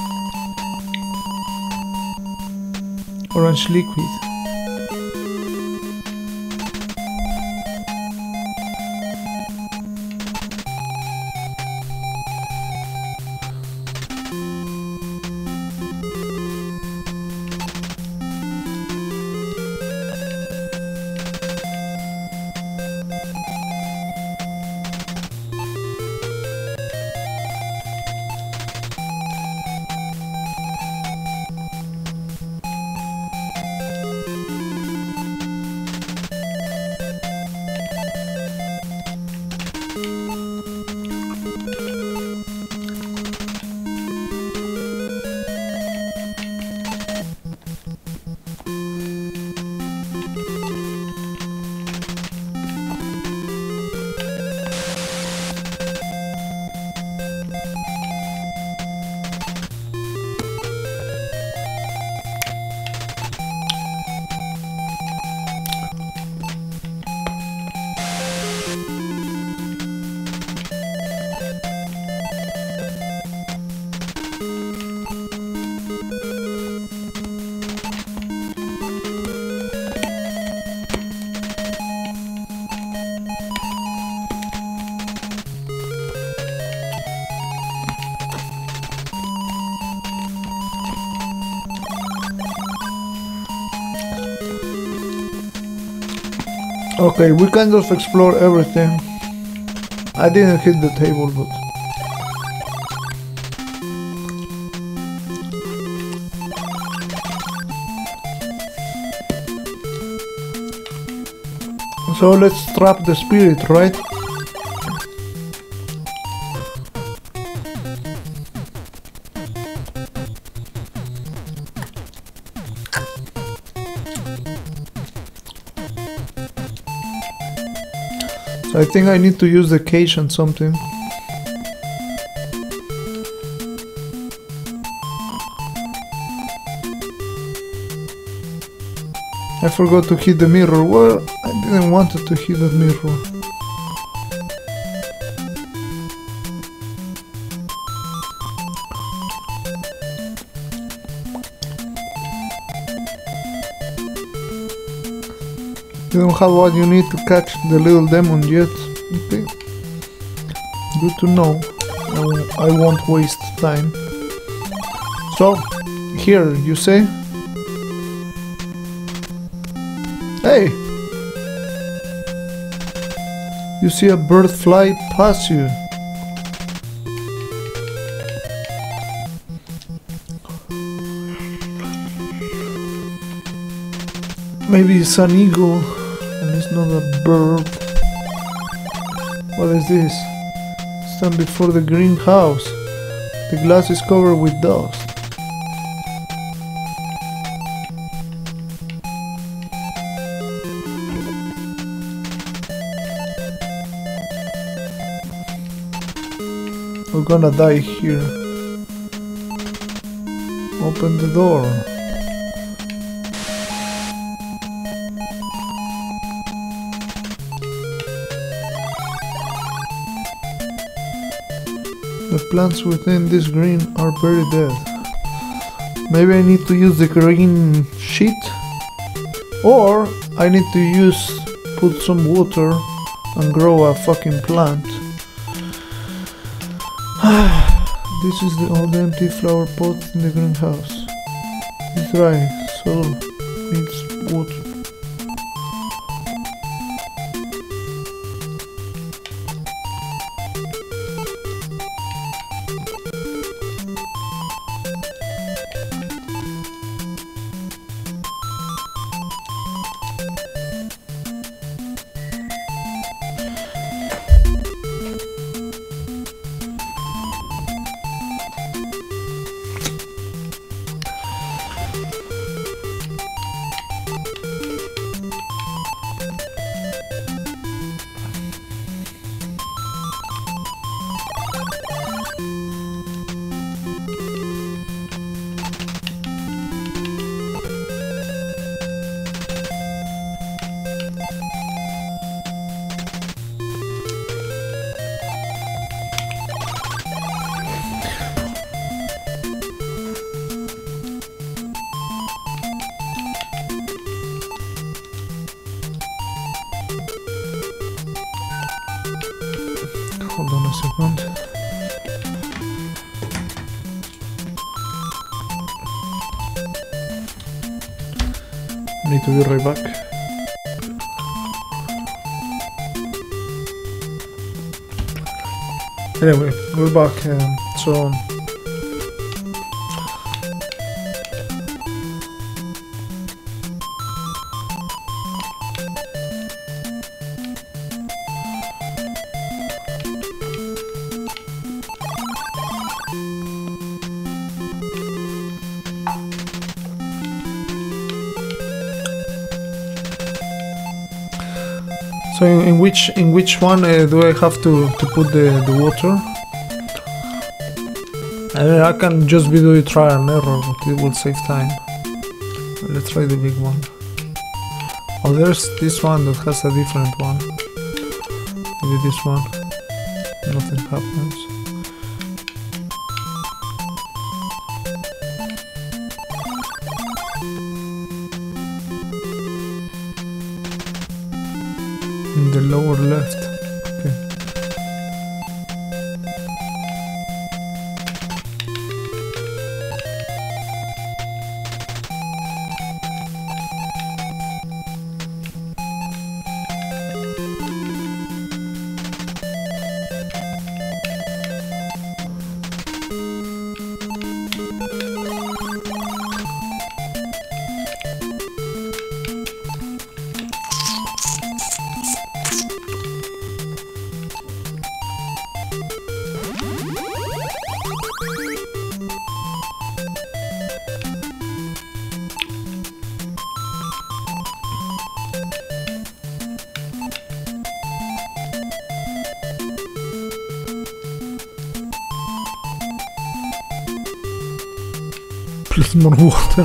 Orange liquid. Okay, we kind of explore everything. I didn't hit the table, but... So let's trap the spirit, right? So I think I need to use the cage and something. I forgot to hit the mirror. Well, I didn't want to hit the mirror. You don't have what you need to catch the little demon yet. Okay. Good to know. I won't waste time. So, here, you say? Hey! You see a bird fly past you. Maybe it's an eagle and it's not a bird. What is this? Stand before the greenhouse. The glass is covered with dust. We're gonna die here. Open the door. The plants within this green are very dead. Maybe I need to use the green sheet, or I need to put some water and grow a fucking plant. This is the old empty flower pot in the greenhouse. It's dry, so needs water. Hold on a second. I need to be right back. Anyway, we're back. So So in which one do I have to put the water? I can just be doing trial and error, but it will save time. Let's try the big one. Oh, there's this one that has a different one. Maybe this one. Nothing happens. In the lower left. Okay. Please, more water.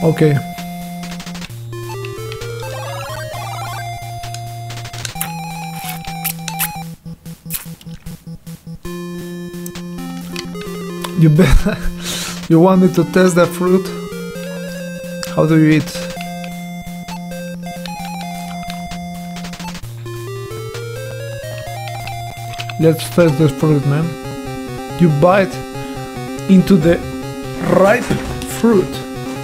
Okay. You bet. You want me to test that fruit? How do you eat? Let's test this fruit, man. You bite into the ripe fruit.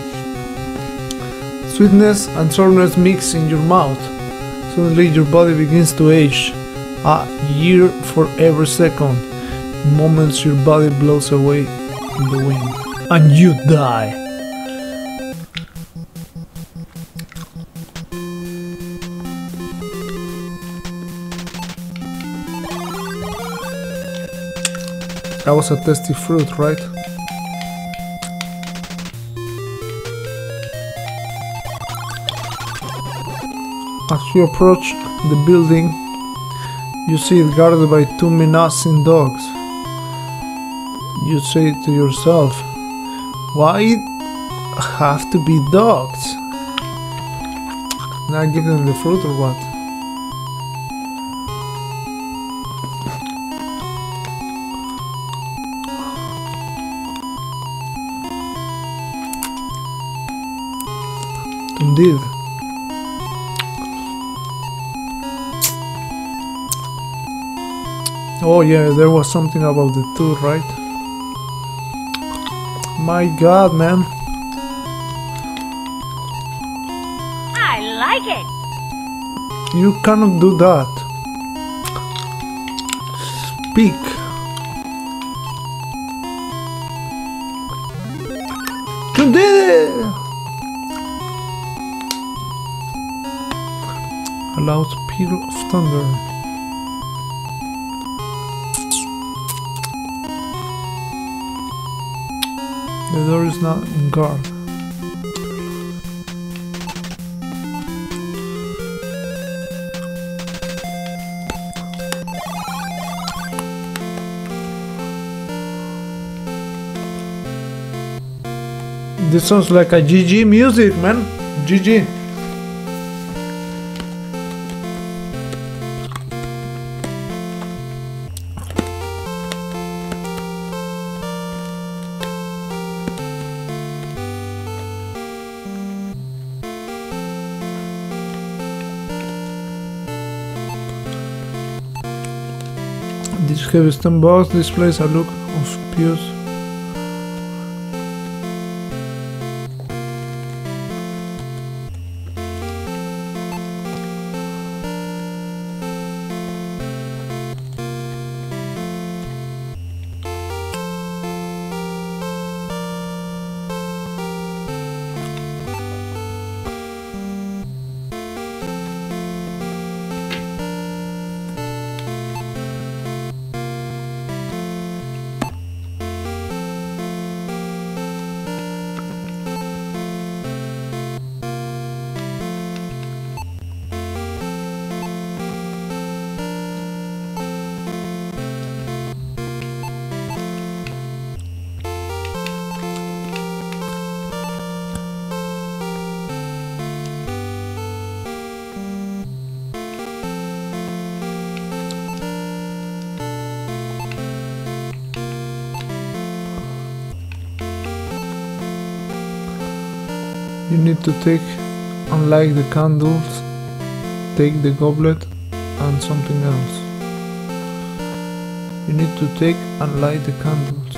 Sweetness and sourness mix in your mouth. Suddenly your body begins to age. A year for every second. In moments your body blows away in the wind. And you die. That was a tasty fruit, right? As you approach the building, you see it guarded by two menacing dogs. You say to yourself, why have to be dogs? Now give them the fruit or what? Indeed. Oh yeah, there was something about the tooth, right? My god, man. I like it. You cannot do that. Speak. Today! A loud peal of thunder. The door is not on guard. This sounds like a GG music, man. GG. This heavy stone box displays a look of peace. You need to take, unlike the candles, take the goblet and something else. You need to take and light the candles.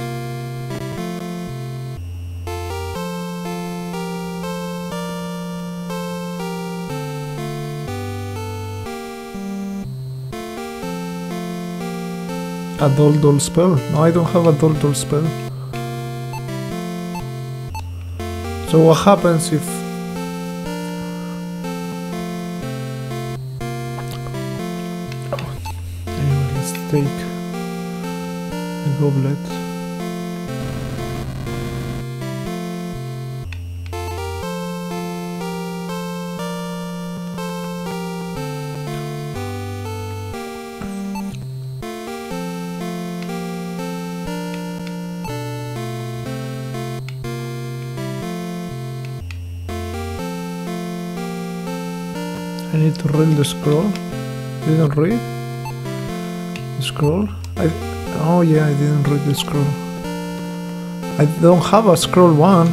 A doll spell? No, I don't have a doll spell. So what happens if anyway, let's take the goblet. I need to read the scroll. Didn't read the scroll. Oh yeah, I didn't read the scroll. I don't have a scroll 1.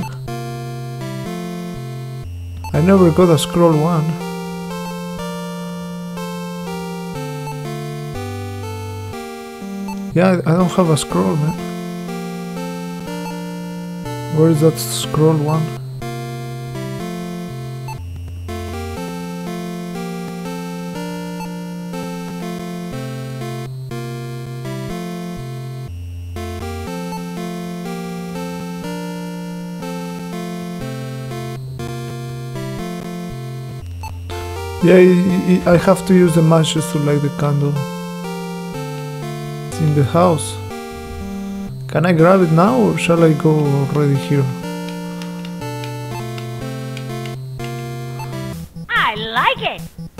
I never got a scroll 1. Yeah, I don't have a scroll, man. Where is that scroll 1? Yeah, I have to use the matches to light the candle. It's in the house. Can I grab it now or shall I go already here? I like it.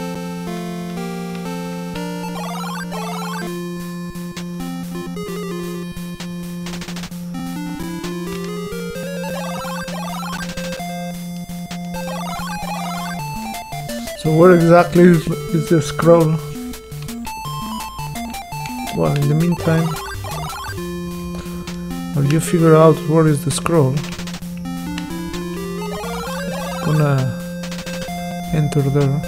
So where exactly is the scroll? Well, in the meantime, while you figure out where is the scroll, gonna enter there.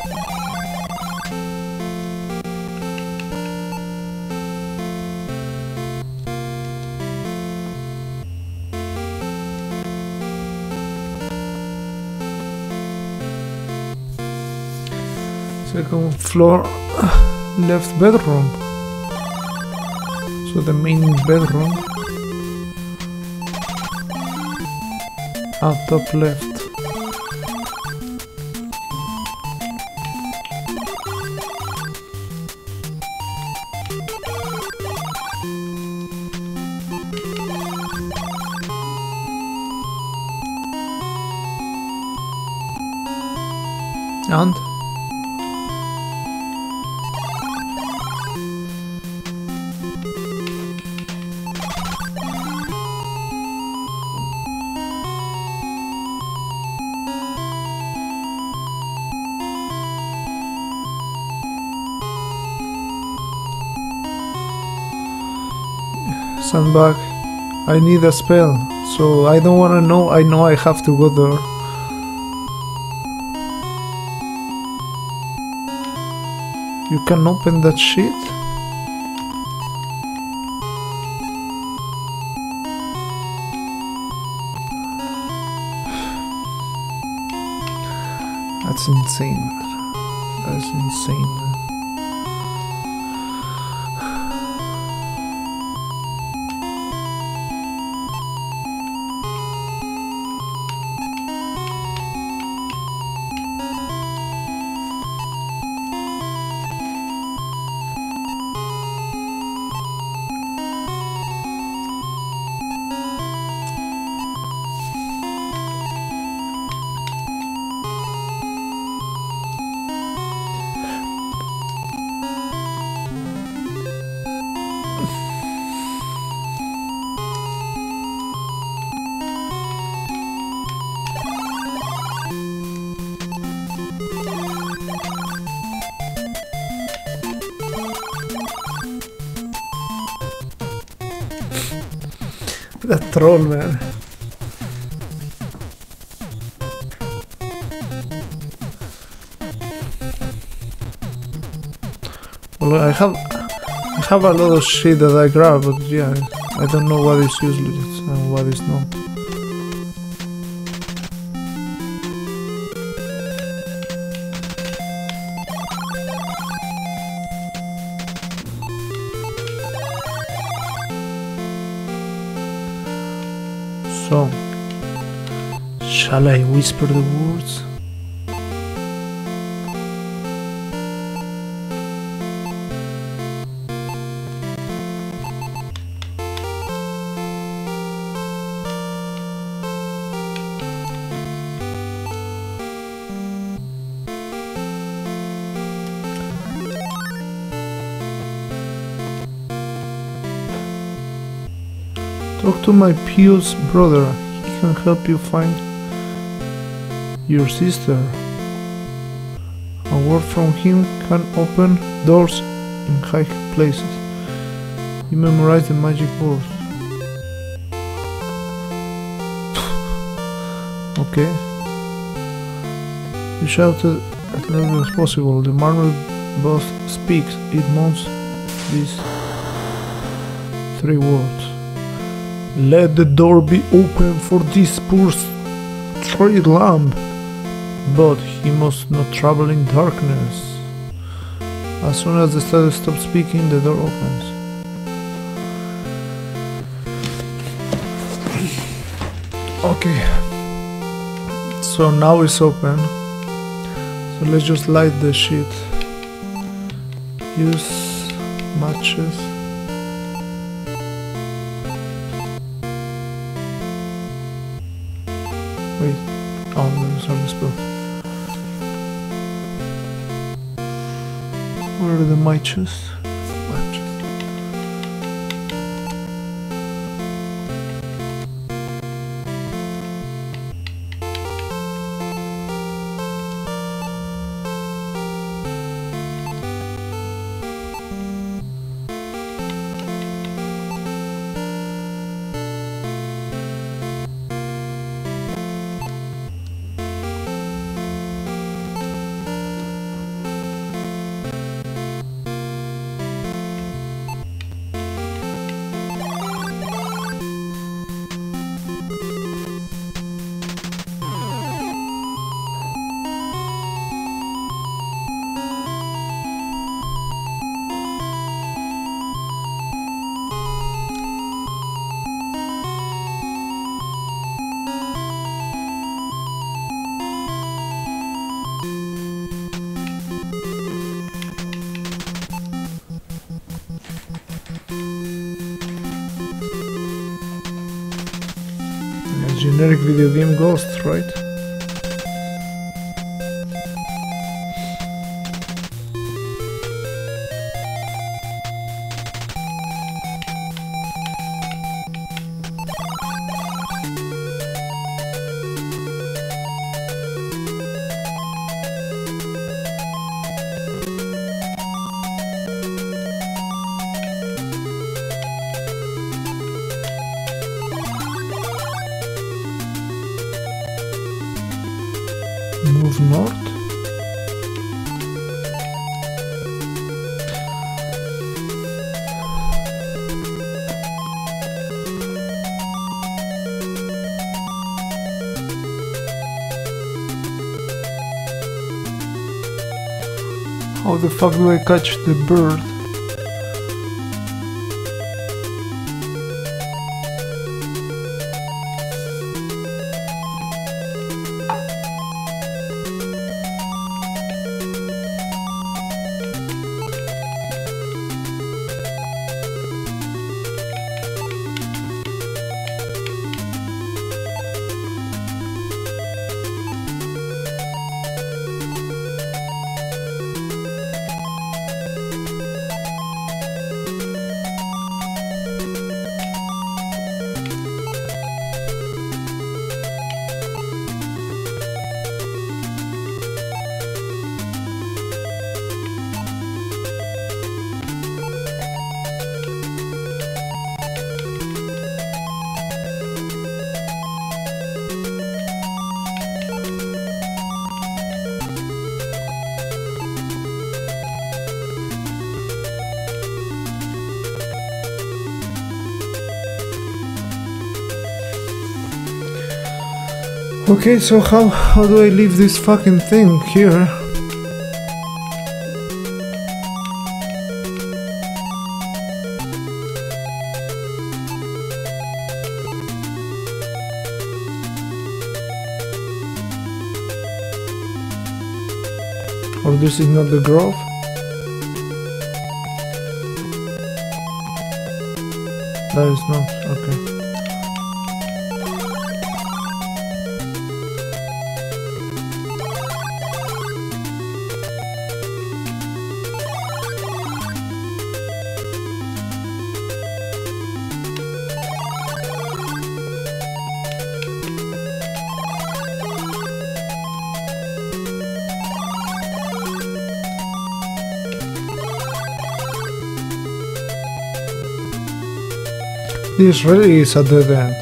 Second floor, left bedroom. So the main bedroom. Up top left. And sandbag. I need a spell, so I don't wanna know. I know I have to go there. You can open that shit? That's insane. That's insane. That troll, man. Well, I have a lot of shit that I grab, but yeah, I don't know what is useless and what is not. So, shall I whisper the words? Talk to my pious brother. He can help you find your sister. A word from him can open doors in high places. You memorize the magic words. Okay. You shouted as loud as possible. The marble boss speaks. It mounts these 3 words. Let the door be open for this poor street lamb, but he must not travel in darkness. As soon as the statue stops speaking, the door opens. Okay, so now it's open. So let's just light the shit. Use matches. Wait, oh, there's some spell. Where are the matches? Matches. Generic video game ghost, right? Move north. How the fuck do I catch the bird? Okay, so how do I leave this fucking thing here? Or this is not the grove? That is not, okay. This really is a dead end.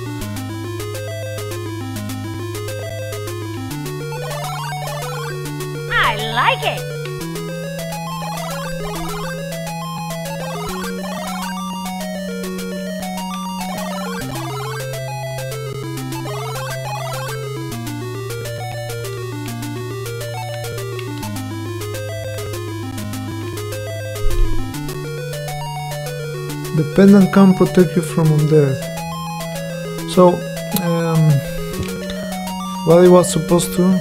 I like it. The pendant can protect you from undead. So, what I was supposed to?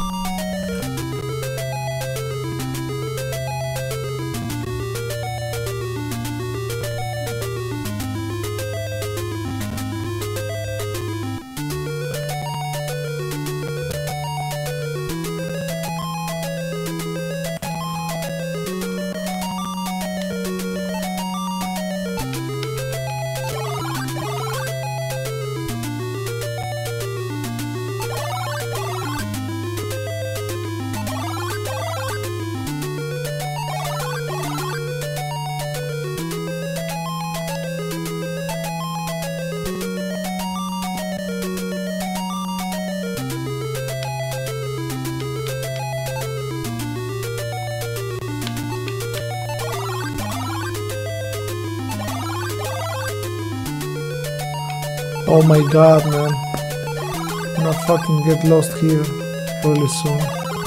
Oh my god, man. I'm gonna fucking get lost here really soon.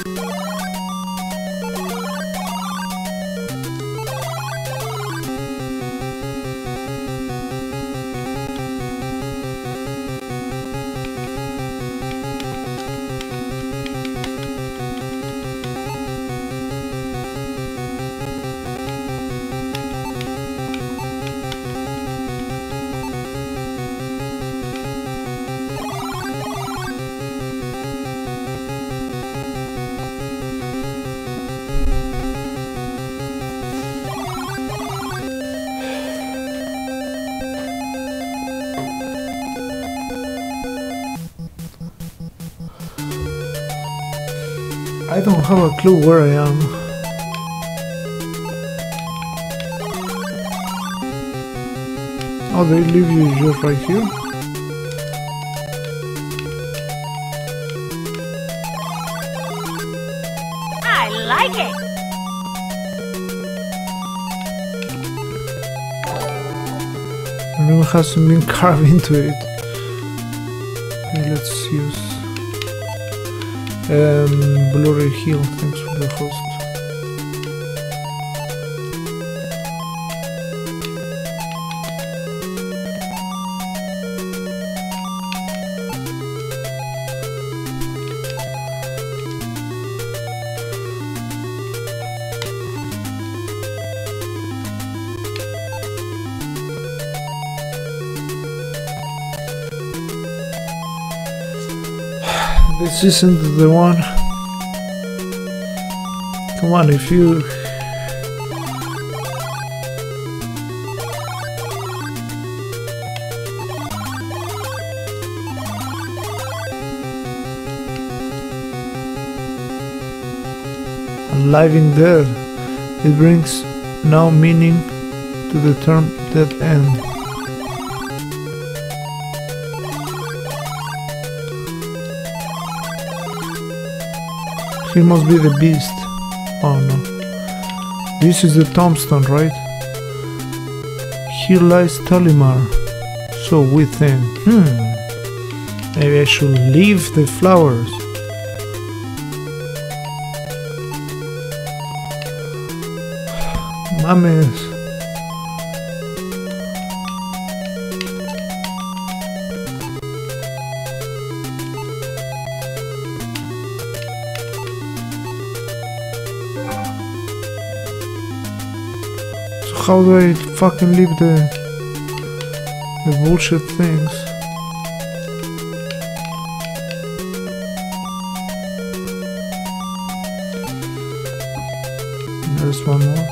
I don't have a clue where I am. Oh, they leave you just right here? I like it. The room hasn't been carved into it. Okay, let's use Blurry Hill, thanks for the host. This isn't the one. Come on, if you... Alive in death. It brings no meaning to the term dead end. He must be the beast. Oh no. This is the tombstone, right? Here lies Talimar. So within. Maybe I should leave the flowers. Mames. How do I fucking leave the bullshit things? There's one more.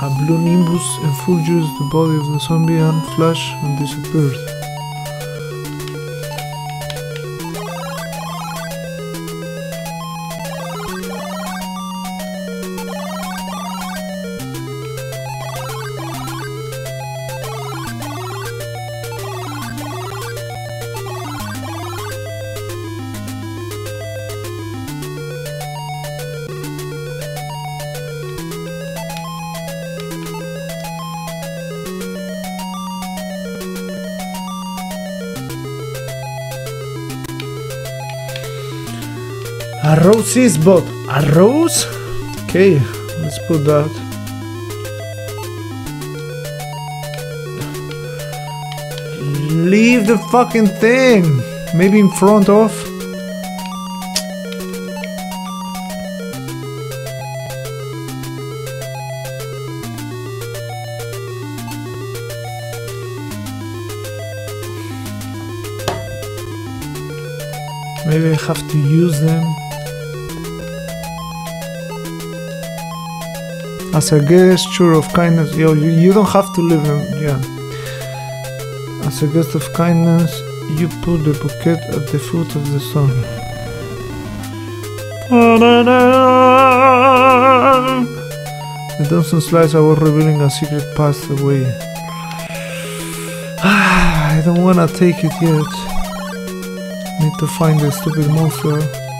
A blue nimbus effulged the body of the zombie and flashed and disappeared. A rose is bot. A rose? Okay, let's put that. Leave the fucking thing. Maybe in front of. Maybe I have to use them as a gesture of kindness. Yo, you don't have to leave them, yeah. As a gift of kindness, you put the bouquet at the foot of the sun. The Dunson slides are revealing a secret pathway. I don't wanna take it yet. Need to find the stupid monster.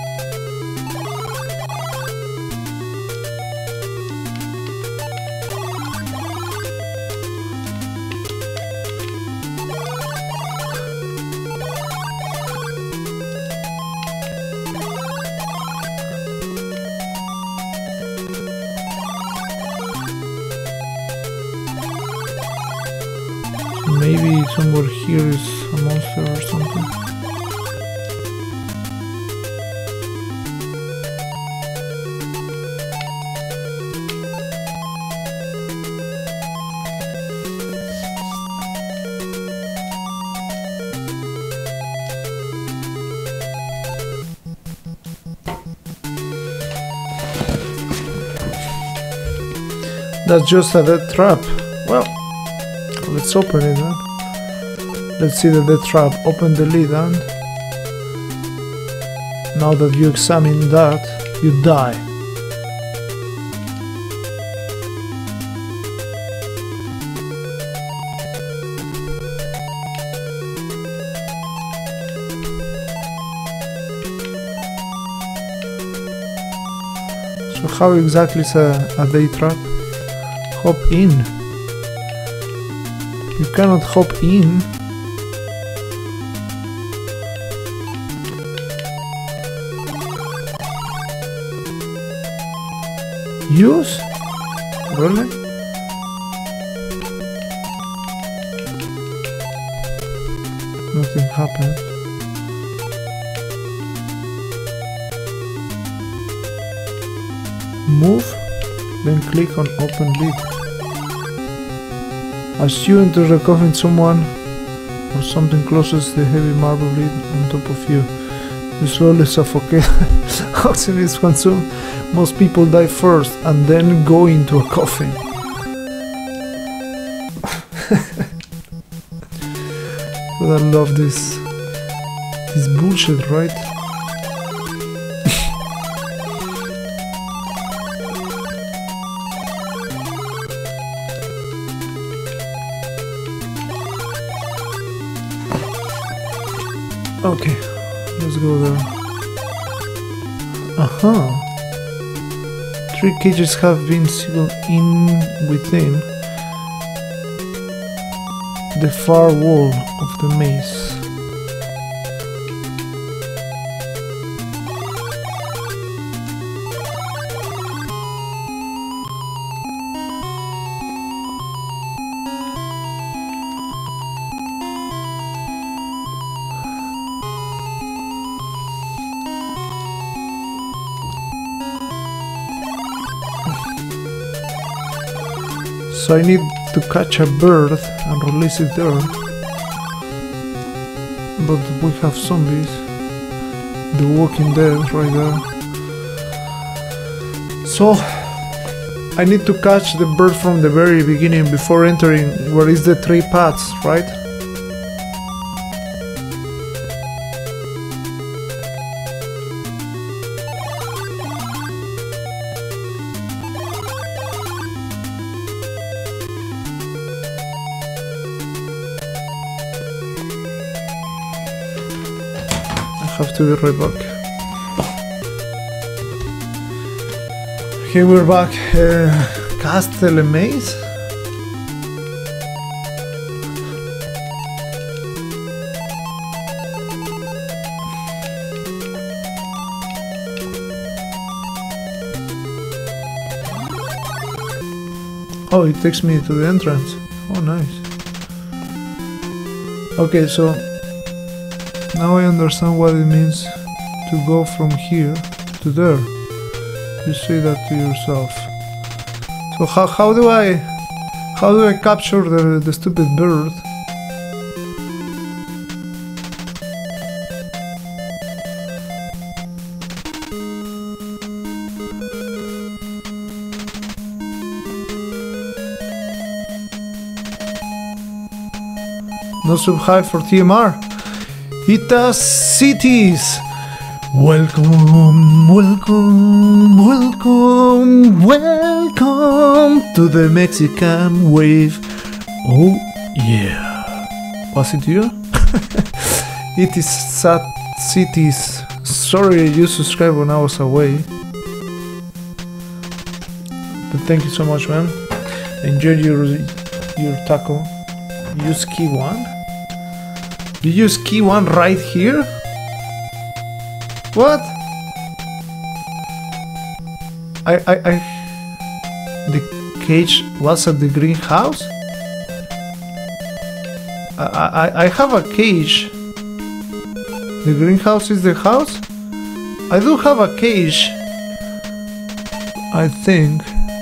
Maybe somewhere here is a monster or something. That's just a death trap. Well, let's open it then. Let's see the death trap. Open the lid and now that you examine that, you die. So how exactly is a day trap? Hop in. You cannot hop in. Use? Really? Nothing happened. Move, then click on open lid. As you enter the coffin, someone or something closes the heavy marble lid on top of you. You slowly suffocate. Oxygen is consumed. Most people die first and then go into a coffin. But I love this bullshit, right? Okay, let's go there. Aha! 3 cages have been sealed in within the far wall of the maze. So I need to catch a bird and release it there. But we have zombies. The Walking Dead right there. So I need to catch the bird from the very beginning before entering where is the 3 paths, right? I have to be right back. Okay, we're back. Castle Maze? Oh, it takes me to the entrance. Oh, nice. Okay, so now I understand what it means to go from here to there. You say that to yourself. So how do I capture the stupid bird? No sub high for TMR. Ita cities. Welcome, welcome, welcome, welcome to the Mexican wave. Oh yeah. Was it you? It is sad cities. Sorry you subscribed when I was away. But thank you so much, man. Enjoy your taco. Use key 1. You use key 1 right here? What? The cage was at the greenhouse? I have a cage. The greenhouse is the house? I do have a cage, I think.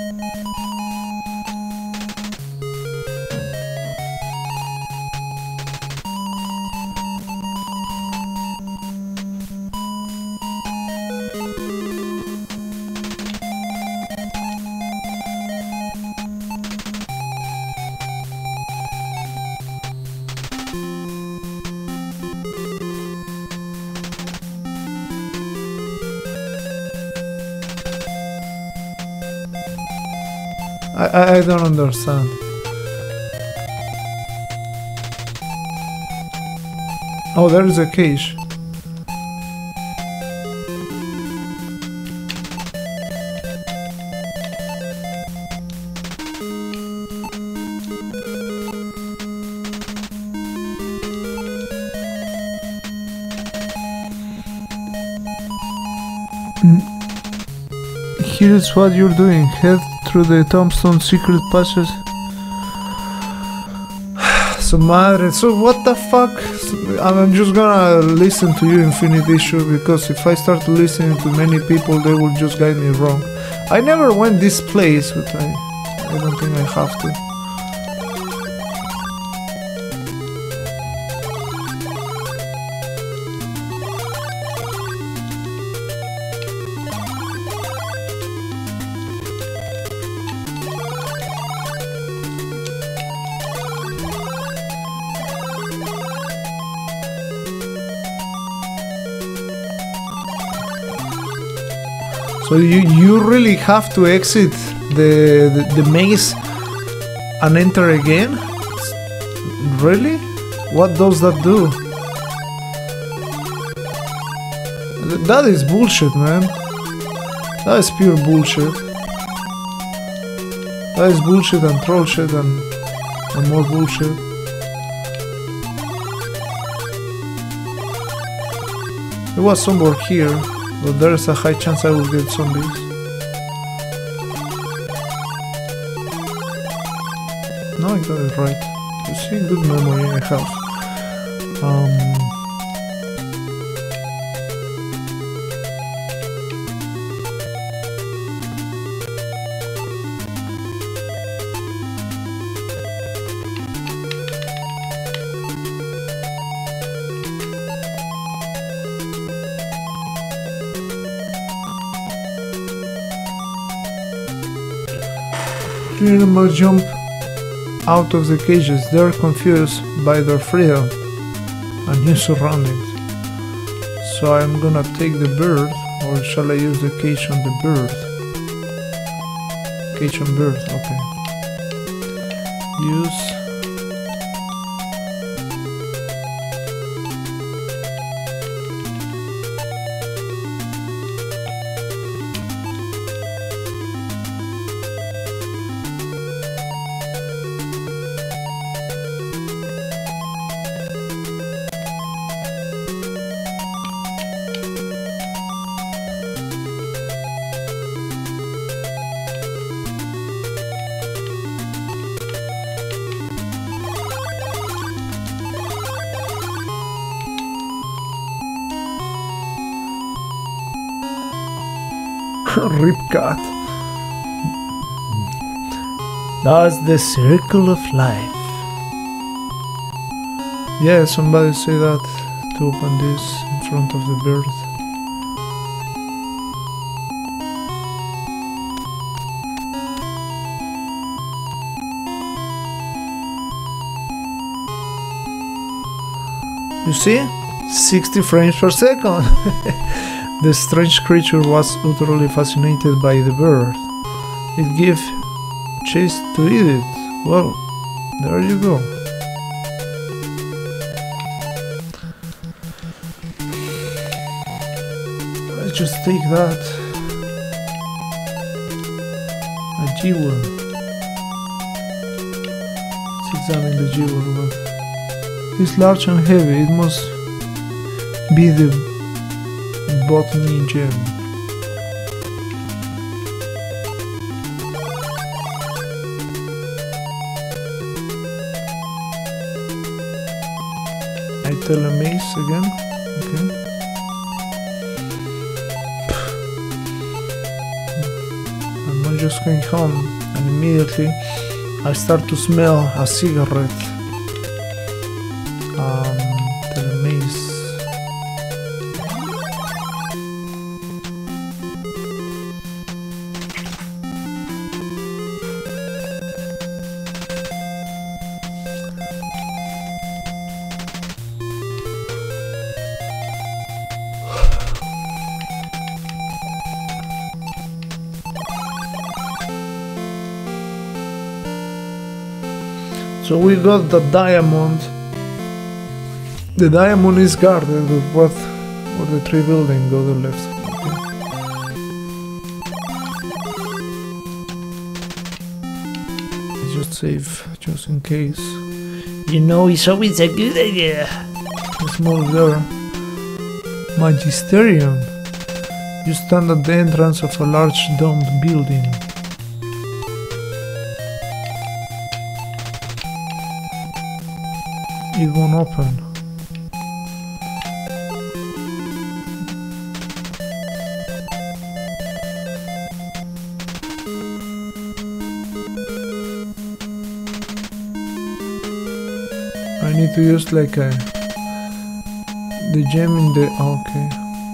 I don't understand. Oh, there is a cage. Here's what you're doing. Head through the tombstone secret passage. So madre, so what the fuck? I'm just gonna listen to you, Infinite Issue, because if I start listening to many people, they will just guide me wrong. I never went this place, but I don't think I have to. So you really have to exit the maze and enter again? Really? What does that do? That is bullshit, man. That is pure bullshit. That is bullshit and troll shit and more bullshit. It was somewhere here. But there's a high chance I will get zombies. No, I got it right. You see, good memory I have. Three animals jump out of the cages. They are confused by their freedom and new surroundings. So I'm gonna take the bird, or shall I use the cage on the bird? Cage on bird, okay. Use. Rip cut. That's the circle of life. Yeah, somebody say that to open this in front of the bird. You see? 60 frames per second. The strange creature was utterly fascinated by the bird. It gave chase to eat it. Well, there you go. Let's just take that. A jewel. Let's examine the jewel. It's large and heavy. It must be the botany gem. I tell a mace again. Okay. I'm not just going home, and immediately I start to smell a cigarette. Tell a mace. So we got the diamond. The diamond is guarded with what or the tree building. Go to the left. Okay. Just save, just in case. You know, it's always a good idea. A small door. Magisterium. You stand at the entrance of a large domed building. It won't open. I need to use like the gem in the okay.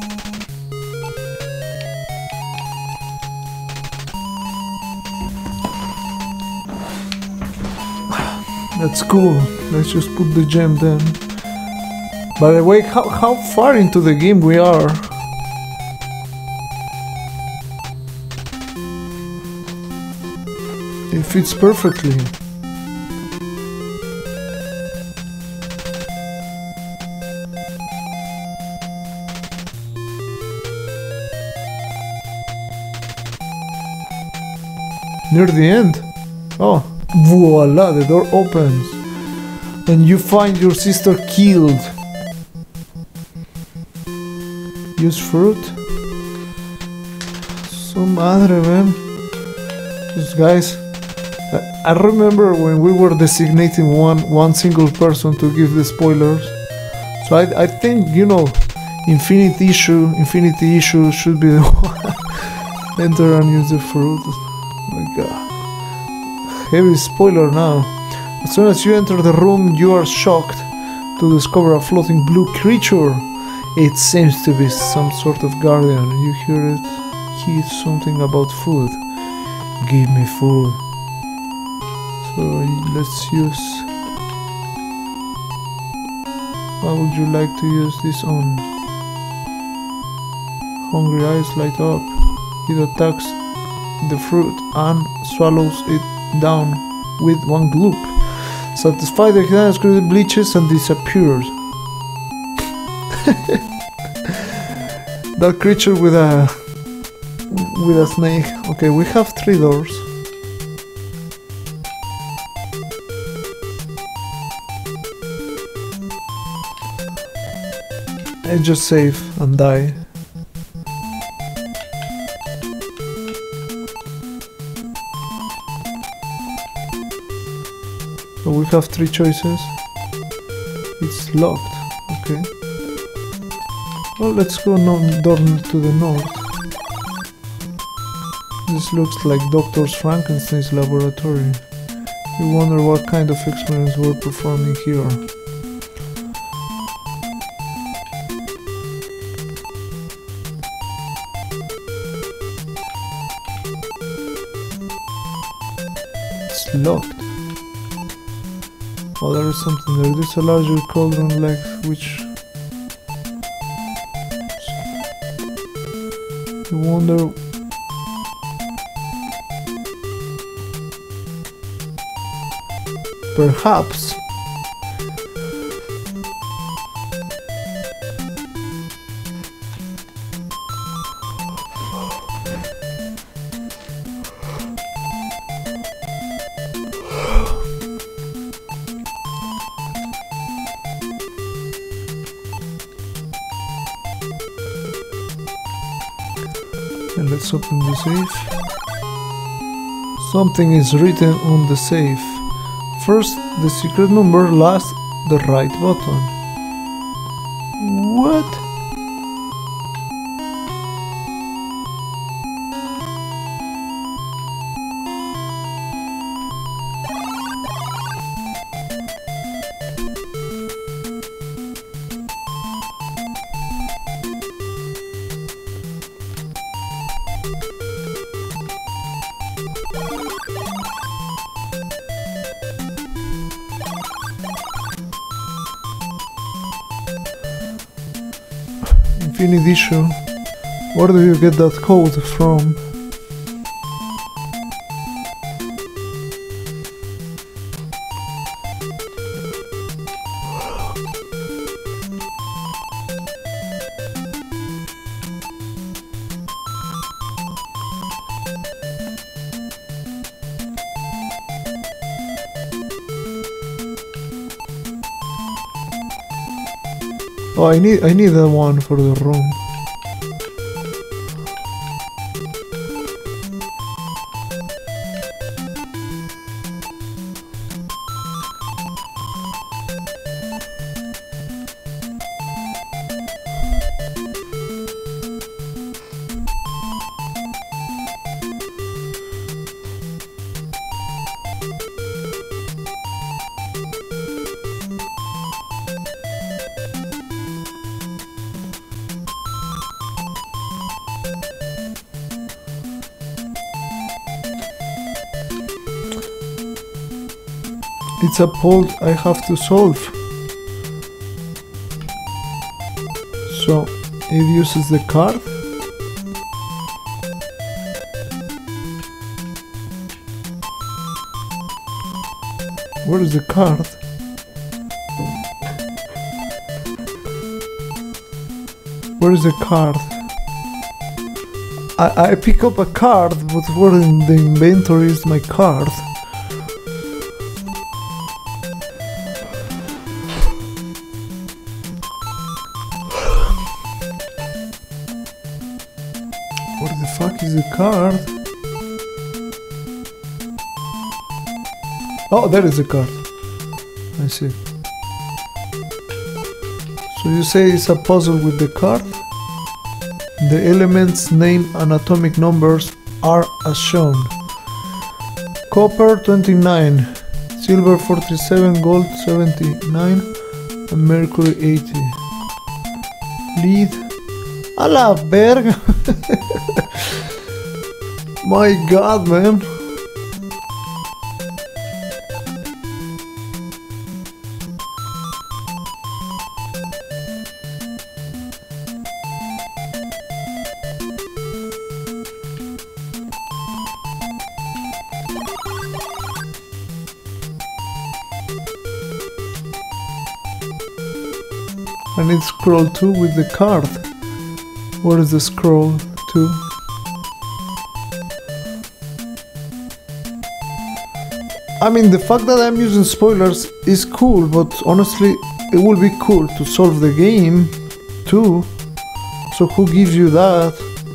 That's cool. Let's just put the gem then. By the way, how far into the game we are? It fits perfectly. Near the end. Oh. Voila, the door opens and you find your sister killed. Use fruit. Su madre, man. Just guys, I remember when we were designating one single person to give the spoilers. So I think, you know, Infinity Issue should be the one. Enter and use the fruit. Oh my god. Heavy spoiler now. As soon as you enter the room, you are shocked to discover a floating blue creature. It seems to be some sort of guardian. You hear it. He's something about food. Give me food. So let's use... What would you like to use this on? Hungry eyes light up. It attacks the fruit and swallows it down with one gulp. Satisfied, the hidden screw bleaches and disappears. That creature with a snake. Okay, we have 3 doors. I just save and die. So we have 3 choices. It's locked. Okay. Well, let's go door to the north. This looks like Dr. Frankenstein's laboratory. You wonder what kind of experiments were performing here. It's locked. Oh, there is something there. There's a larger cauldron like which... You wonder... Perhaps... And let's open the safe. Something is written on the safe. First, the secret number, last, the right button. What? Infinite issue. Where do you get that code from? Oh, I need that one for the room. It's a puzzle I have to solve. So it uses the card. Where is the card? Where is the card? I pick up a card, but where in the inventory is my card? Where the fuck is the card? Oh, there is the card. I see. So you say it's a puzzle with the card? The elements, name and atomic numbers are as shown. Copper 29, silver 47, gold 79 and mercury 80. Lead. A la verga. My god, man. I need scroll 2 with the card. Where is the scroll 2? I mean, the fact that I'm using spoilers is cool, but honestly, it would be cool to solve the game too. So who gives you that?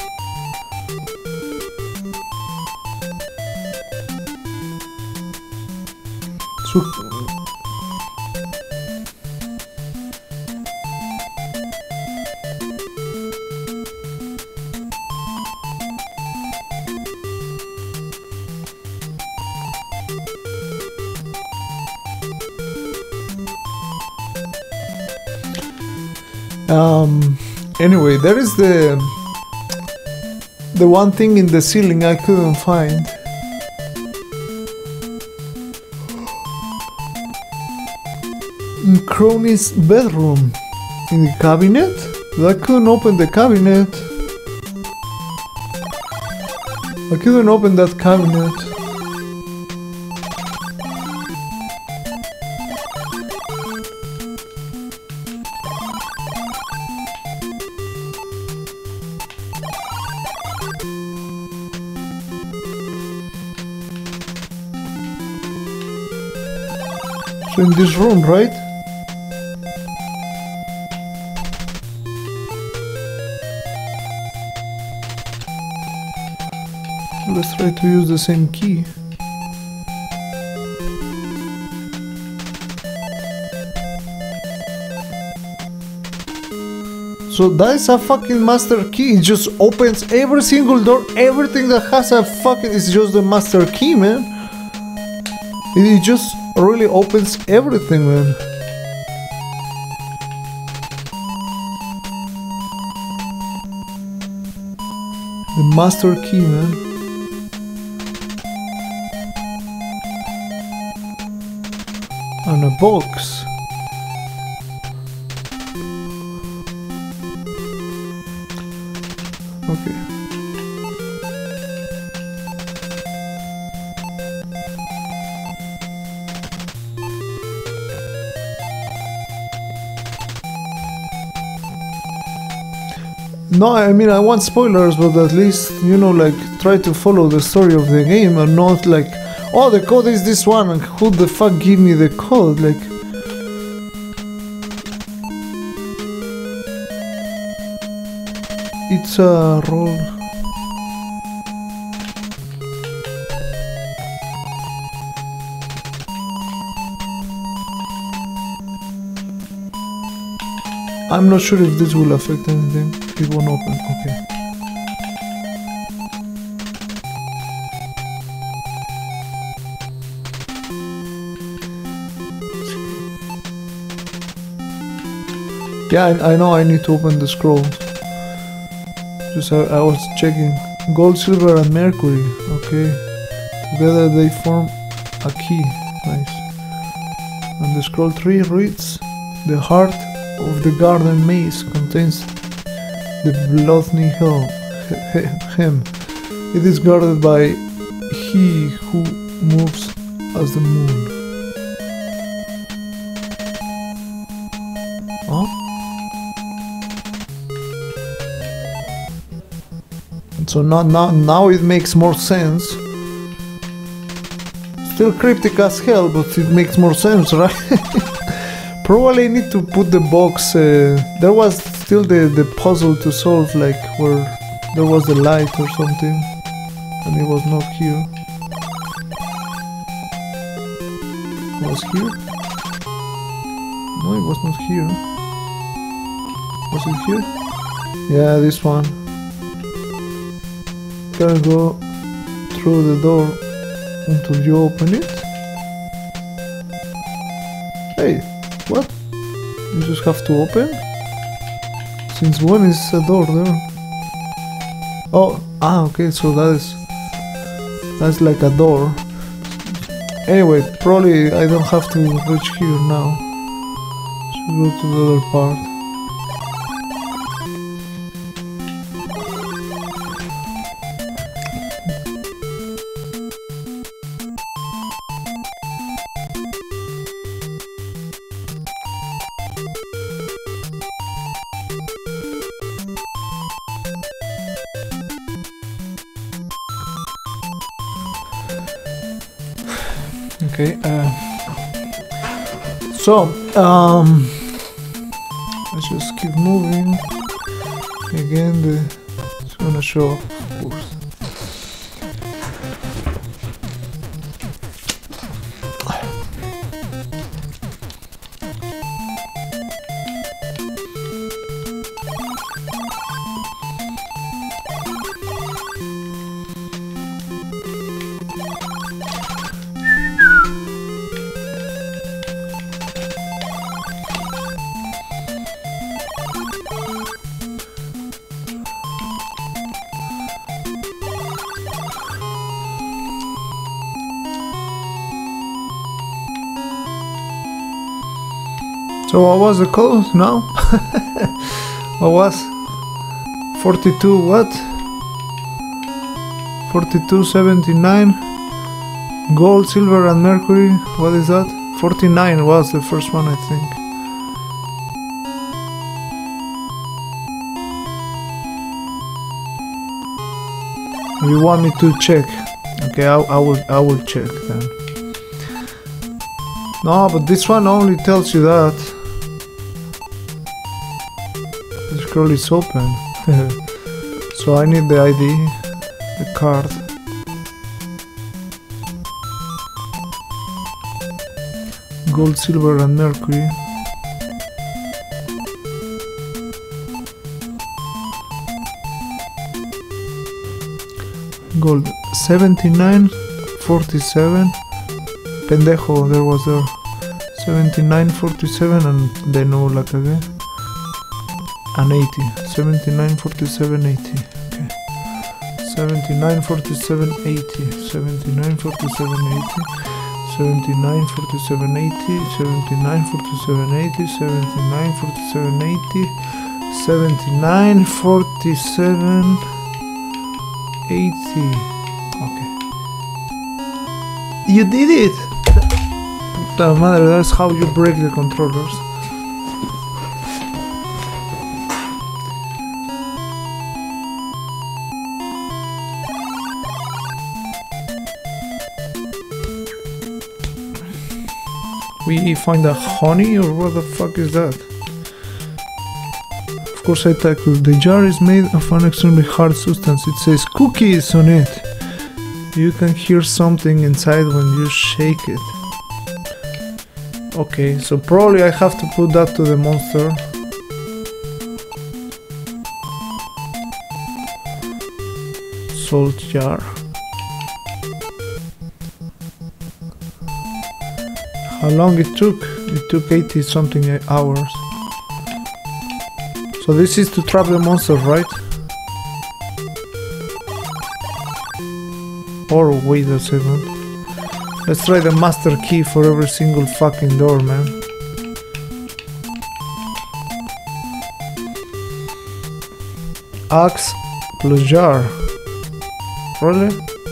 So anyway, there is the one thing in the ceiling I couldn't find. In Crony's bedroom. In the cabinet? I couldn't open the cabinet. I couldn't open that cabinet. So in this room, right? Let's try to use the same key. So that is a fucking master key. It just opens every single door. Everything that has a fucking is just the master key, man. It just really opens everything, man. The master key, man. And a box. Okay. No, I mean, I want spoilers, but at least, you know, like, try to follow the story of the game and not like, oh, the code is this one, and who the fuck give me the code? Like, it's a roll. I'm not sure if this will affect anything. It won't open, okay. Yeah, I know I need to open the scrolls. Just I was checking. Gold, silver and mercury, okay. Together they form a key, nice. And the scroll 3 reads, the heart of the garden maze contains the Bloodney hem. It is guarded by he who moves as the moon. Huh? So now it makes more sense. Still cryptic as hell, but it makes more sense, right? Probably I need to put the box. There was still the puzzle to solve, like where there was the light or something, and it was not here. It was here? No, it was not here. Was it here? Yeah, this one. Gotta go through the door until you open it. Hey, what? You just have to open? Since when is a door there? Oh, okay, so that's like a door. Anyway, probably I don't have to reach here now. Should go to the other part. Okay. Let's just keep moving. Again, it's gonna show up, of course. So what was the code now? What was 42 what? 4279 gold, silver and mercury. What is that? 49 was the first one, I think. You want me to check? Okay, I will check then. No, but this one only tells you that the scroll is open. So I need the ID, the card. Gold, silver and mercury. Gold 79.47. Pendejo, there was there 79.47 and then no la cagué. And 80. 79.47.80. Okay. 79.47.80. 79.47.80. 79.47.80. 79.47.80. 79.47.80. 79.47.80. Okay. You did it! Puta madre, that's how you break the controllers. We find a honey, or what the fuck is that? Of course I tackled. The jar is made of an extremely hard substance. It says cookies on it. You can hear something inside when you shake it. Okay, so probably I have to put that to the monster. Salt jar. How long it took? It took 80 something hours. So this is to trap the monster, right? Or wait a second. Let's try the master key for every single fucking door, man. Axe plus jar. Really?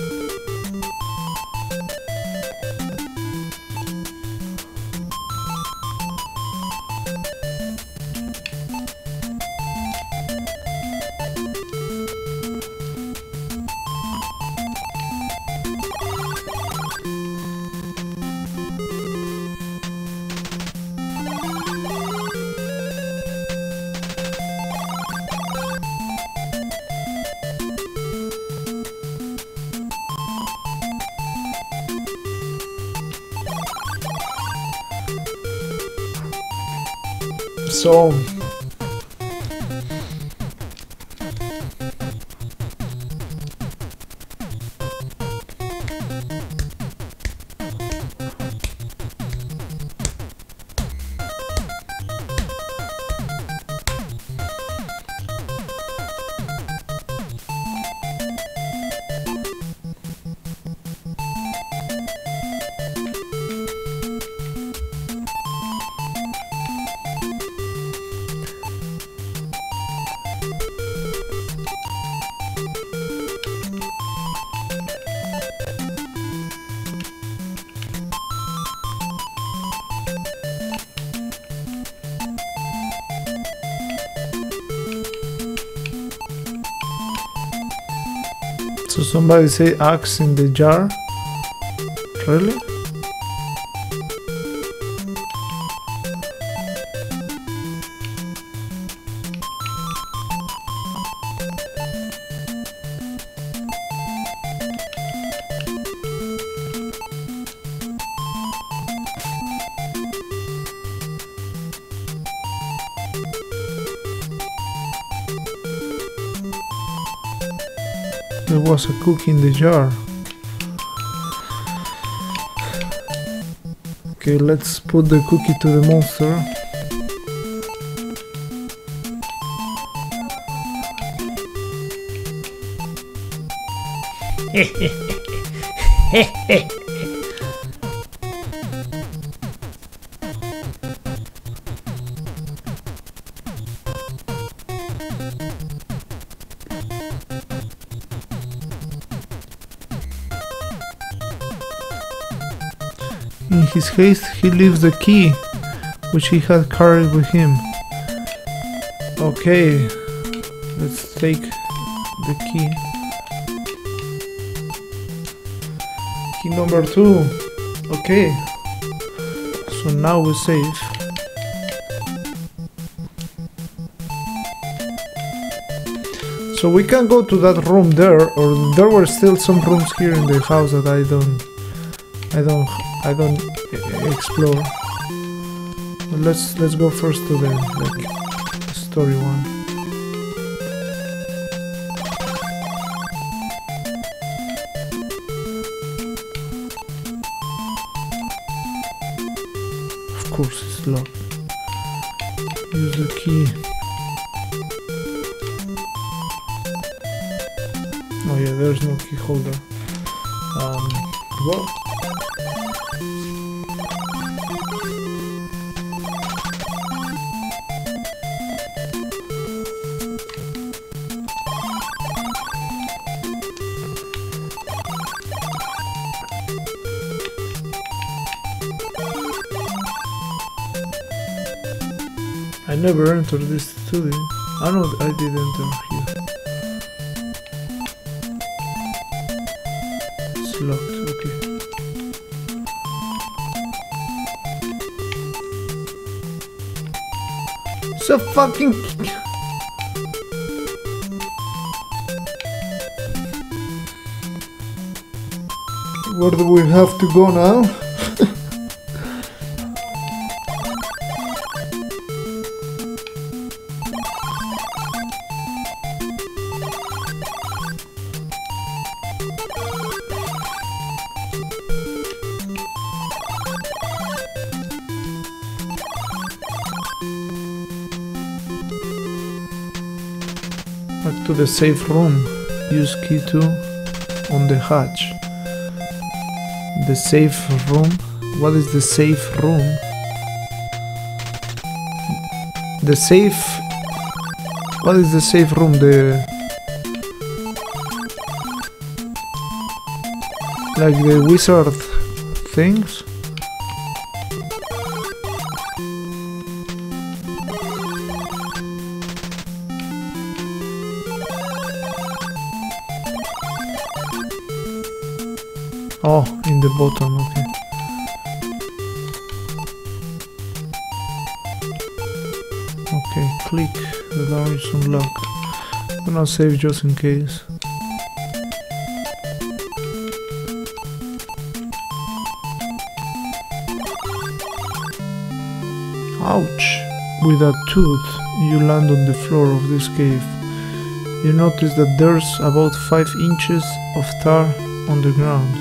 So somebody say axe in the jar? Really? There was a cookie in the jar. Okay, let's put the cookie to the monster. In his haste, he leaves the key, which he had carried with him. Okay, let's take the key. Key number 2. Okay, so now we save. So we can go to that room there, or there were still some rooms here in the house that I don't explore. But let's go first to the story one. Of course it's locked. Use the key. Oh yeah, there's no key holder. Well. I never entered this studio. I know I did enter here. It's locked, okay. So fucking... Where do we have to go now? Back to the safe room. Use key 2 on the hatch. The safe room? What is the safe room? The safe... What is the safe room? Like the wizard things? Oh, in the bottom, okay. Okay, click, the door is unlocked. I'm gonna save just in case. Ouch! With a tooth, you land on the floor of this cave. You notice that there's about 5 inches of tar on the ground.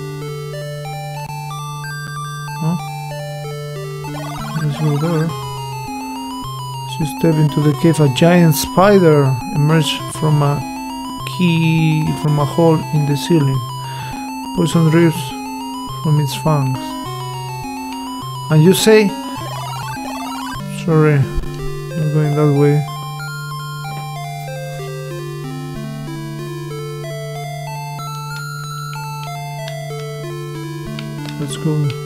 Let's go there. As you step into the cave, a giant spider emerged from a hole in the ceiling. Poison drips from its fangs. And you say, sorry, I'm going that way. Let's go.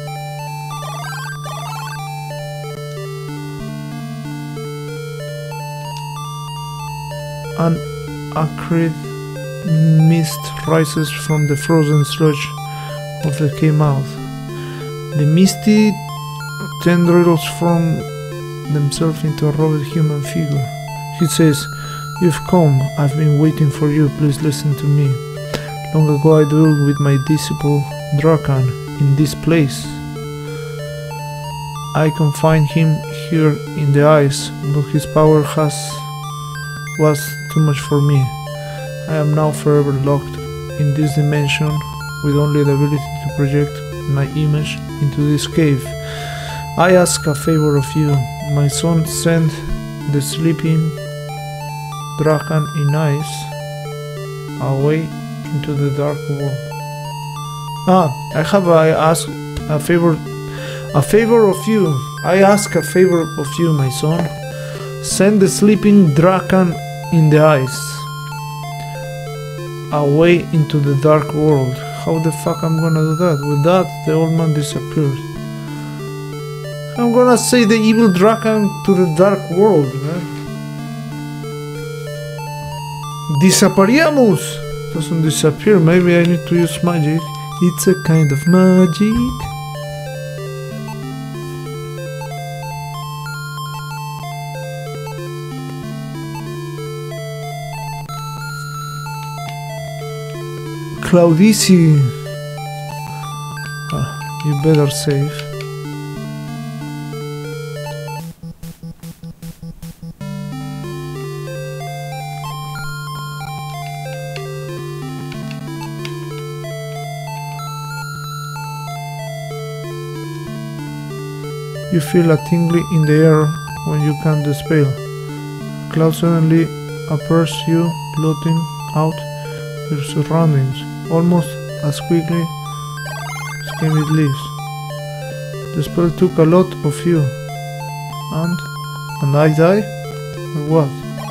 An acrid mist rises from the frozen sludge of the cave mouth. The misty tendrils form themselves into a robed human figure. He says, "You've come, I've been waiting for you, please listen to me. Long ago I dwelled with my disciple Drakan in this place. I confined him here in the ice, but his power was too much for me. I am now forever locked in this dimension with only the ability to project my image into this cave. I ask a favor of you, my son, send the sleeping dragon in ice away into the dark world. I ask a favor of you. I ask a favor of you, my son. Send the sleeping dragon in the ice away into the dark world. How the fuck I'm gonna do that? With that, the old man disappears. I'm gonna say the evil dragon to the dark world, man. Desaparíamos! Doesn't disappear. Maybe I need to use magic. It's a kind of magic. Claudici. You better save. You feel a tingling in the air when you cast the spell. A cloud suddenly approaches you, blotting out your surroundings, almost as quickly as it leaves. The spell took a lot of you. And I die? Or what?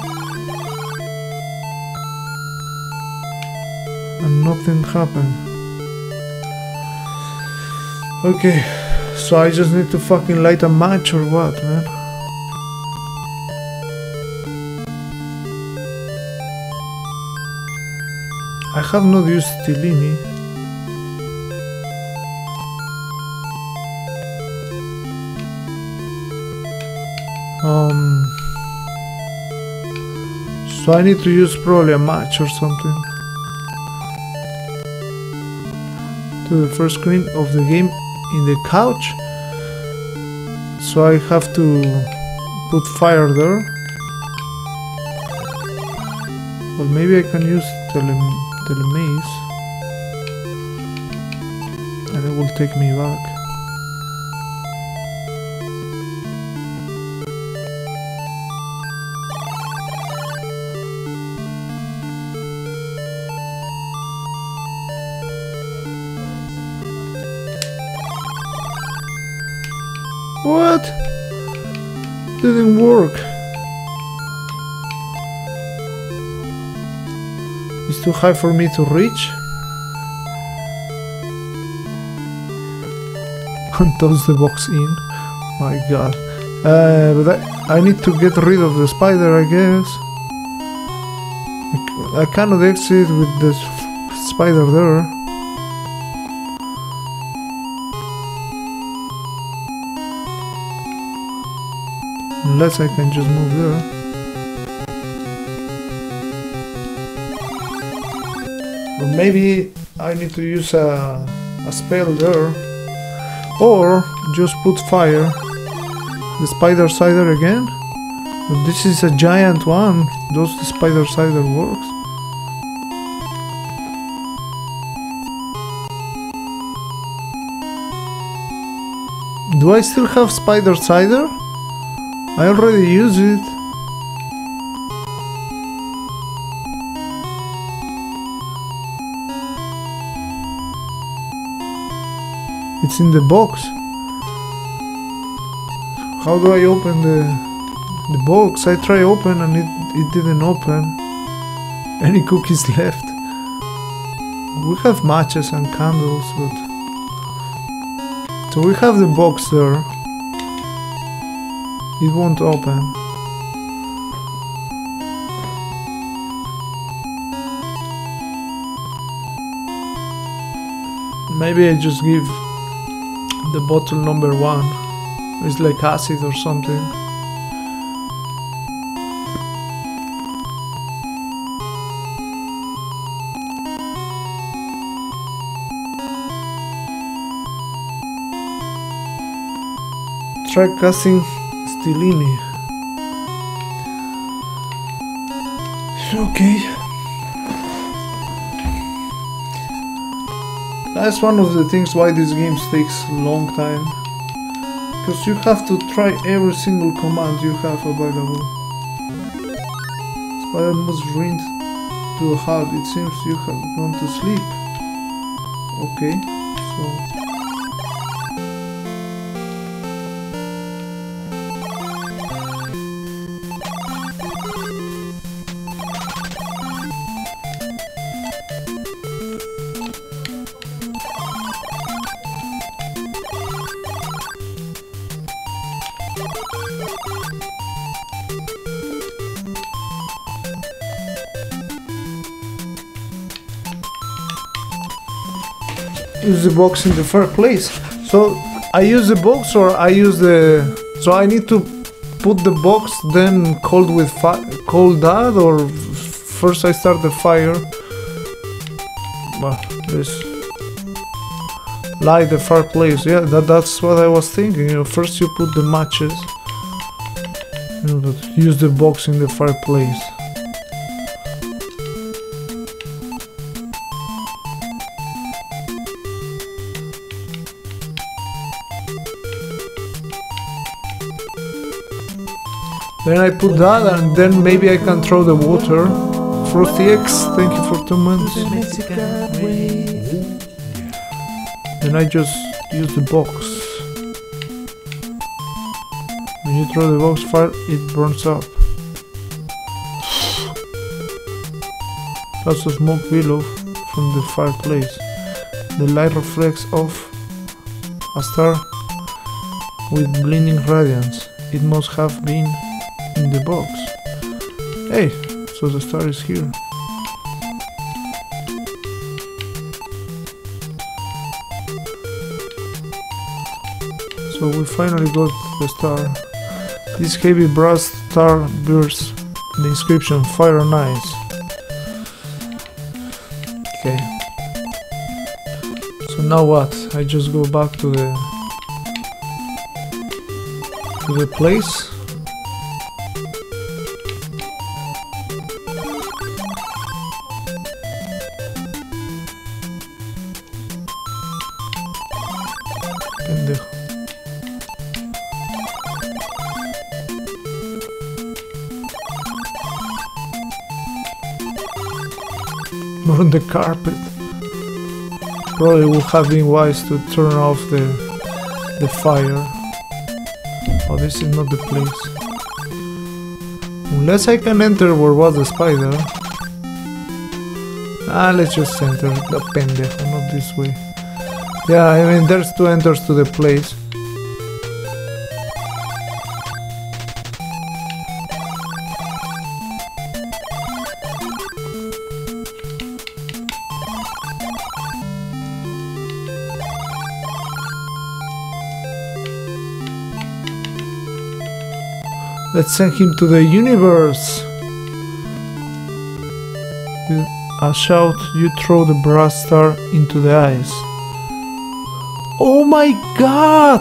And nothing happened. Okay. So I just need to fucking light a match or what, man? I have not used Stellini. So I need to use probably a match or something. To the first screen of the game in the couch, so I have to put fire there. Well, maybe I can use telemaze and it will take me back. What? Didn't work. It's too high for me to reach. And toss the box in. My god. But I need to get rid of the spider, I guess. I cannot exit with the spider there. Unless I can just move there. Or maybe I need to use a spell there. Or just put fire. The spider cider again. But this is a giant one. Does the spider cider works? Do I still have spider cider? I already used it. It's in the box. How do I open the box? I try open and it didn't open. Any cookies left? We have matches and candles, but... So we have the box there. It won't open. Maybe I just give the bottle number 1. It's like acid or something. Try casting Stellini. Okay. That's one of the things why this game takes a long time. Because you have to try every single command you have available. Spider must run to a halt. It seems you have gone to sleep. Okay, so... use the box in the fireplace. So I use the box or I use the... So I need to put the box then cold with cold that, or first I start the fire. Well, this light the fireplace. Yeah, that's what I was thinking. You know, first you put the matches. You know, but use the box in the fireplace. Then I put that, and then maybe I can throw the water. Frosty X, thank you for 2 months. The Mexican way. Then I just use the box. When you throw the box fire, it burns up. That's a smoke billow from the fireplace. The light reflects off a star with blinding radiance. It must have been in the box. Hey, so the star is here. So we finally got the star. This heavy brass star bears the inscription Fire and Ice. Okay. So now what? I just go back to the place. Pendejo. On the carpet. Probably would have been wise to turn off the fire. Oh, this is not the place. Unless I can enter where was the spider. Let's just enter the pendejo, not this way. Yeah, I mean there's 2 enters to the place. Let's send him to the universe. With a shout, you throw the brass star into the ice. Oh my god!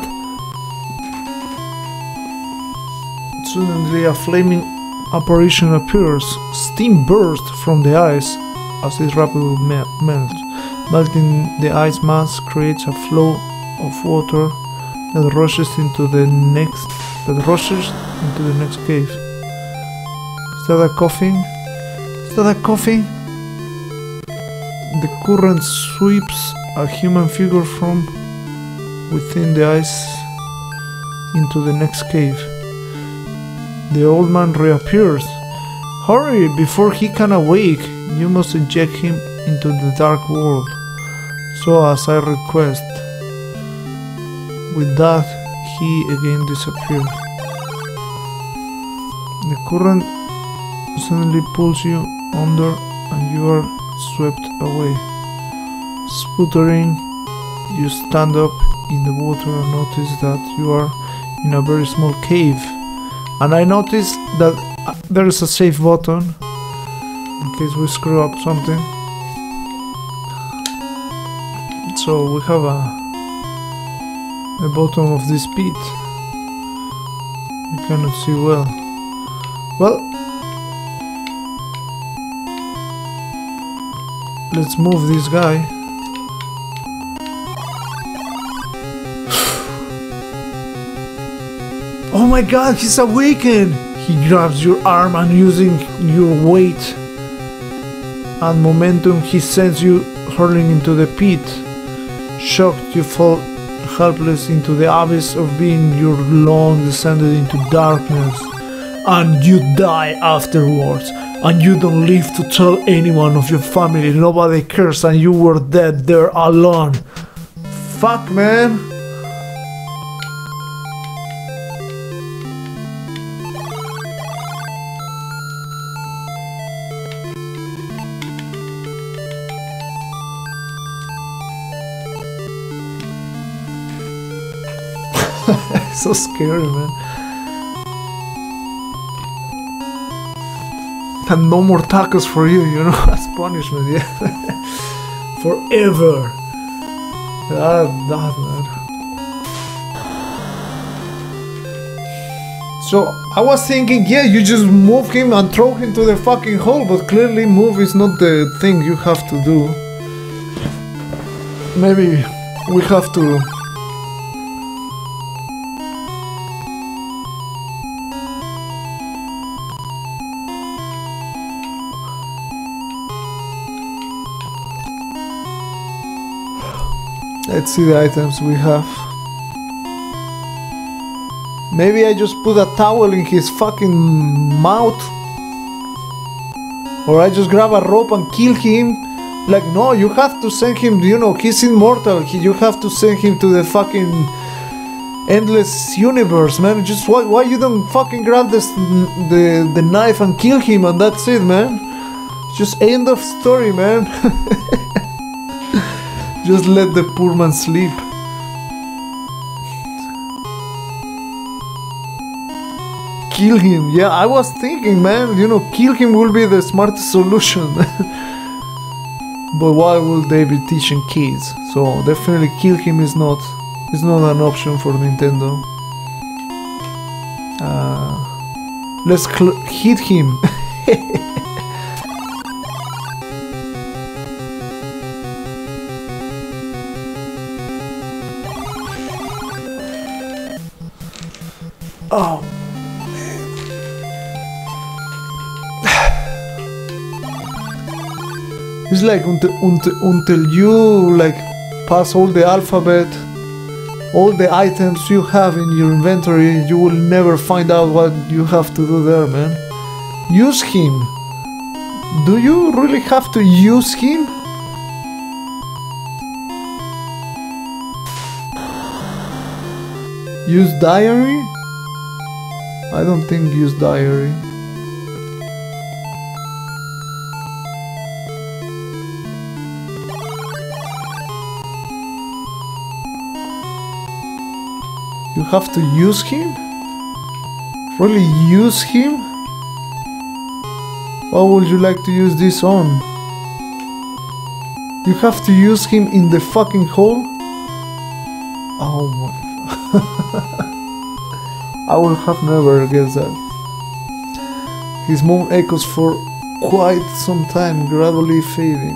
Suddenly a flaming apparition appears. Steam bursts from the ice as it rapidly melts. Melting the ice mass creates a flow of water that rushes into the next cave. Is that a coughing? Is that a coughing? The current sweeps a human figure from within the ice into the next cave. The old man reappears. Hurry, before he can awake, you must eject him into the dark world. So as I request. With that, he again disappeared. The current suddenly pulls you under and you are swept away. Sputtering, you stand up in the water and notice that you are in a very small cave. And I notice that there is a save button in case we screw up something. So we have the bottom of this pit. You cannot see well. Well, let's move this guy. my god, he's awakened! He grabs your arm and using your weight and momentum, he sends you hurling into the pit. Shocked, you fall helpless into the abyss of being your long descended into darkness. And you die afterwards. And you don't live to tell anyone of your family. Nobody cares and you were dead there alone. Fuck, man. So scary, man. And no more tacos for you, you know, as punishment, yeah. Forever. That, man. So, I was thinking, yeah, you just move him and throw him to the fucking hole, but clearly move is not the thing you have to do. Maybe we have to... Let's see the items we have. Maybe I just put a towel in his fucking mouth. Or I just grab a rope and kill him. Like, no, you have to send him, you know, he's immortal. You have to send him to the fucking endless universe, man. Just why you don't fucking grab the knife and kill him and that's it, man. Just end of story, man. Just let the poor man sleep. Kill him. Yeah, I was thinking, man, you know, kill him will be the smartest solution. But why will they be teaching kids? So definitely kill him is not an option for Nintendo. Let's hit him. Oh, it's like until you like pass all the alphabet, all the items you have in your inventory, you will never find out what you have to do there, man. Use him. Do you really have to use him? Use diary? I don't think use diary. You have to use him? Really use him? What would you like to use this on? You have to use him in the fucking hole? Oh my... I will have never guessed that. His moan echoes for quite some time, gradually fading.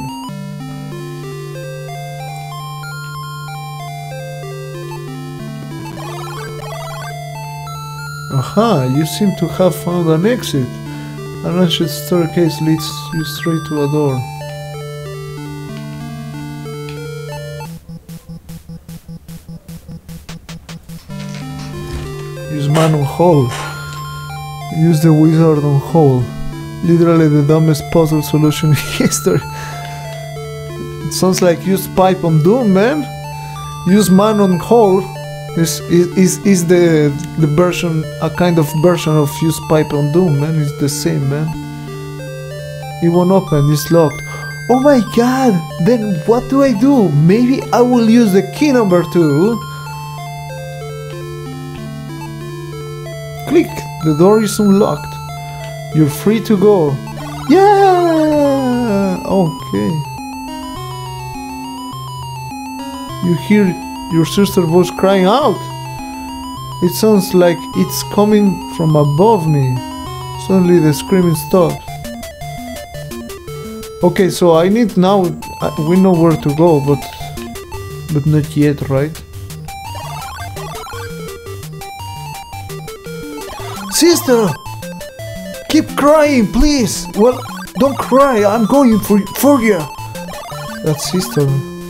Aha, you seem to have found an exit. An ancient staircase leads you straight to a door. Use man on hole. Use the wizard on hole. Literally the dumbest puzzle solution in history. It sounds like use pipe on doom, man. Use man on hole is the version, a kind of version of use pipe on doom, man. It's the same, man. It won't open, it's locked. Oh my god, then what do I do? Maybe I will use the key number 2. Click, the door is unlocked. You're free to go. Yeah! Okay. You hear your sister's voice crying out. It sounds like it's coming from above me. Suddenly the screaming stops. Okay, so I need now... we know where to go, but not yet, right? Sister! Keep crying, please! Well, don't cry, I'm going for you! That's sister.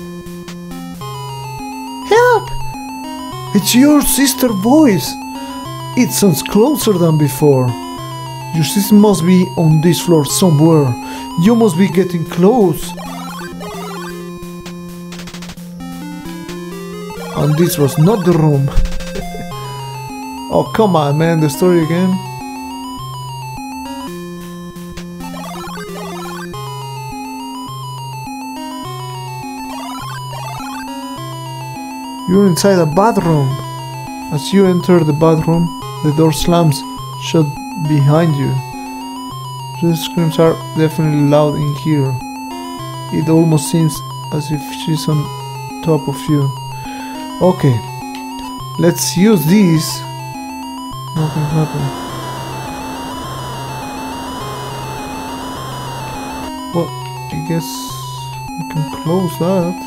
Help! It's your sister voice! It sounds closer than before. Your sister must be on this floor somewhere. You must be getting close. And this was not the room. Oh, come on, man, the story again. You're inside a bathroom. As you enter the bathroom, the door slams shut behind you. The screams are definitely loud in here. It almost seems as if she's on top of you. Okay, let's use these. Nothing happened. Well, I guess we can close that.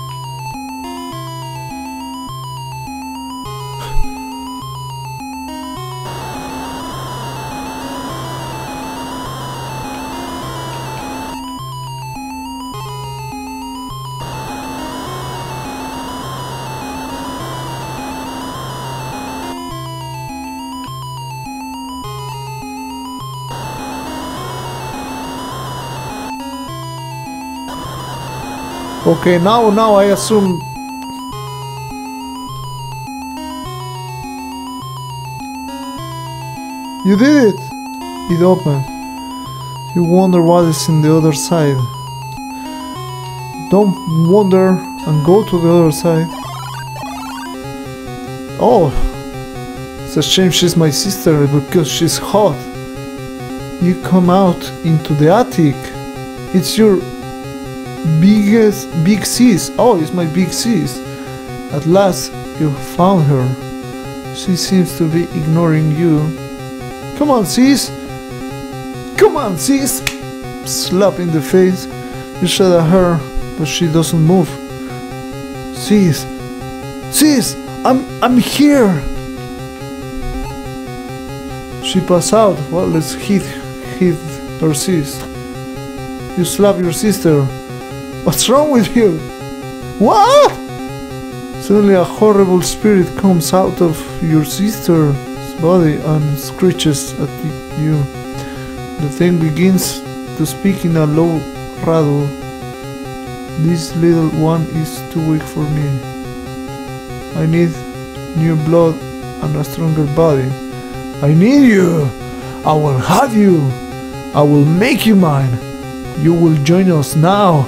Okay, now I assume you did it! It opened. You wonder what is in the other side. Don't wonder and go to the other side. Oh, it's a shame she's my sister because she's hot. You come out into the attic. It's your big sis. Oh, it's my big sis. At last you found her. She seems to be ignoring you. Come on, sis. Come on, sis. Slap in the face. You shout at her, but she doesn't move. Sis. Sis, I'm here. She passed out. Well, let's hit her sis. You slap your sister. What's wrong with you? What? Suddenly a horrible spirit comes out of your sister's body and screeches at you. The thing begins to speak in a low rattle. This little one is too weak for me. I need new blood and a stronger body. I need you. I will have you. I will make you mine. You will join us now.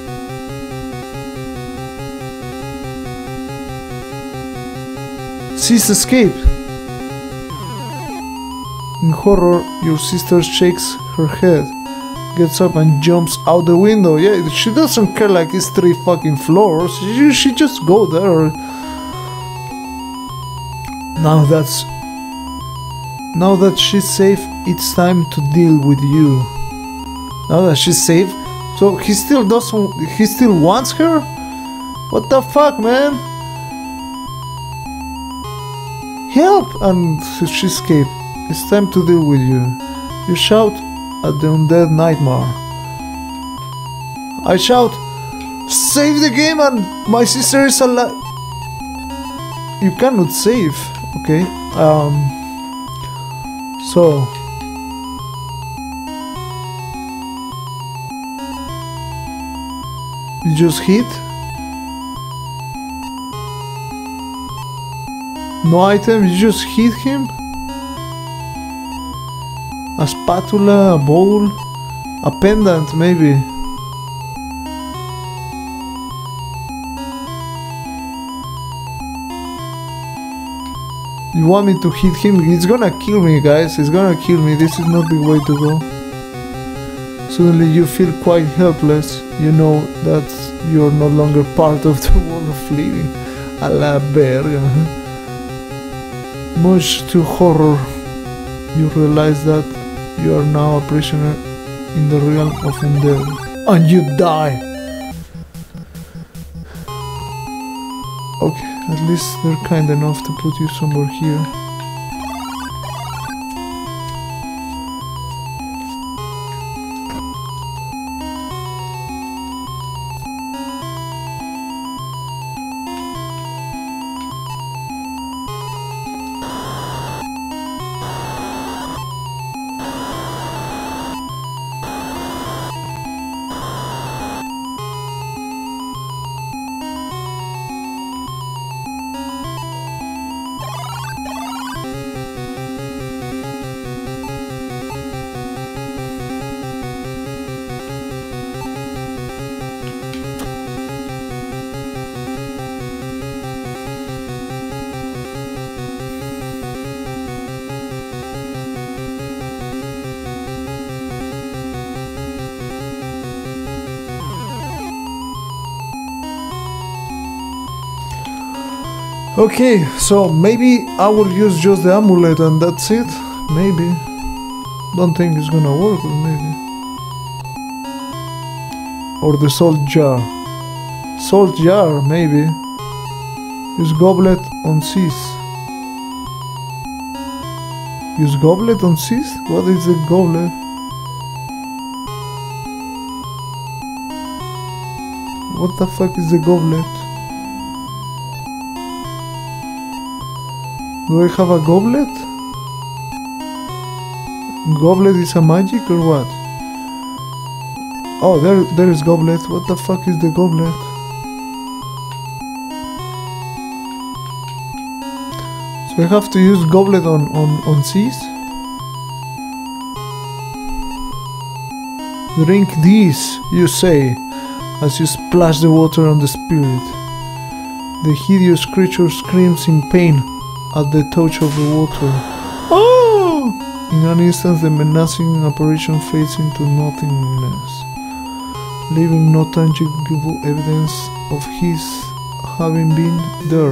Sis escape. In horror, your sister shakes her head, gets up and jumps out the window. Yeah, she doesn't care like it's 3 fucking floors. She just go there. Now that she's safe, it's time to deal with you. Now that she's safe, so he still wants her? What the fuck, man? Help! And she escaped. It's time to deal with you. You shout at the undead nightmare. I shout, save the game and my sister is alive. You cannot save, okay? So you just hit. No item, you just hit him. A spatula, a bowl, a pendant maybe. You want me to hit him? It's gonna kill me, guys. It's gonna kill me. This is not the way to go. Suddenly you feel quite helpless. You know that you're no longer part of the world of living. A la verga. Much to horror, you realize that you are now a prisoner in the realm of undead. And you die! Okay, at least they're kind enough to put you somewhere here. Okay, so maybe I will use just the amulet and that's it. Maybe. Don't think it's gonna work, but maybe. Or the salt jar. Salt jar, maybe. Use goblet on cease. Use goblet on cease? What is the goblet? What the fuck is the goblet? Do I have a goblet? Goblet is a magic or what? Oh, there is goblet. What the fuck is the goblet? So I have to use goblet on seas? Drink this, you say, as you splash the water on the spirit. The hideous creature screams in pain at the touch of the water. Oh! In an instant, the menacing apparition fades into nothingness, leaving no tangible evidence of his having been there.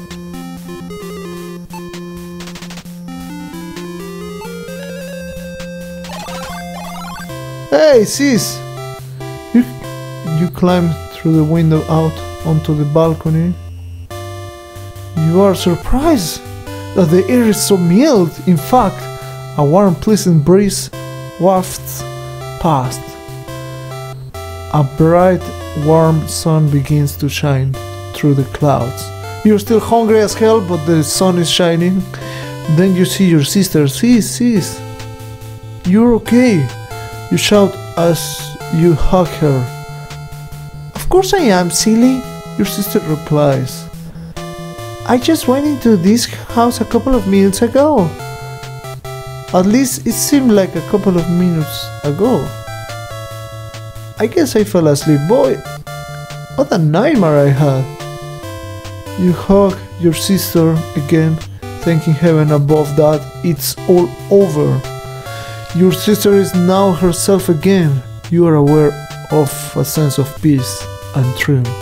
Hey, sis! You climb through the window out onto the balcony. You are surprised that the air is so mild. In fact, a warm, pleasant breeze wafts past. A bright, warm sun begins to shine through the clouds. You're still hungry as hell, but the sun is shining. Then you see your sister. Sis, you're okay. You shout as you hug her. Of course I am, silly, your sister replies. I just went into this house a couple of minutes ago. At least it seemed like a couple of minutes ago. I guess I fell asleep. Boy, what a nightmare I had. You hug your sister again, thanking heaven above that it's all over. Your sister is now herself again. You are aware of a sense of peace and triumph.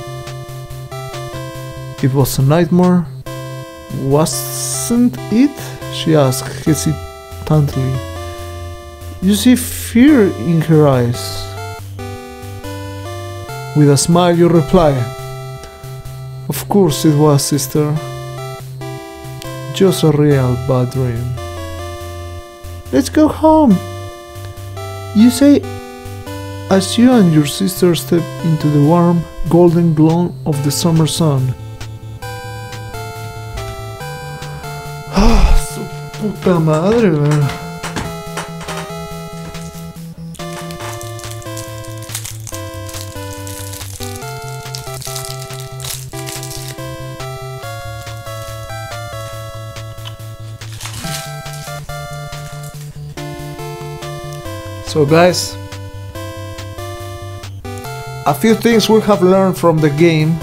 It was a nightmare, wasn't it? She asked hesitantly. You see fear in her eyes. With a smile you reply, of course it was, sister. Just a real bad dream. Let's go home, you say as you and your sister step into the warm, golden glow of the summer sun. Ah, su puta madre, man. So guys, a few things we have learned from the game.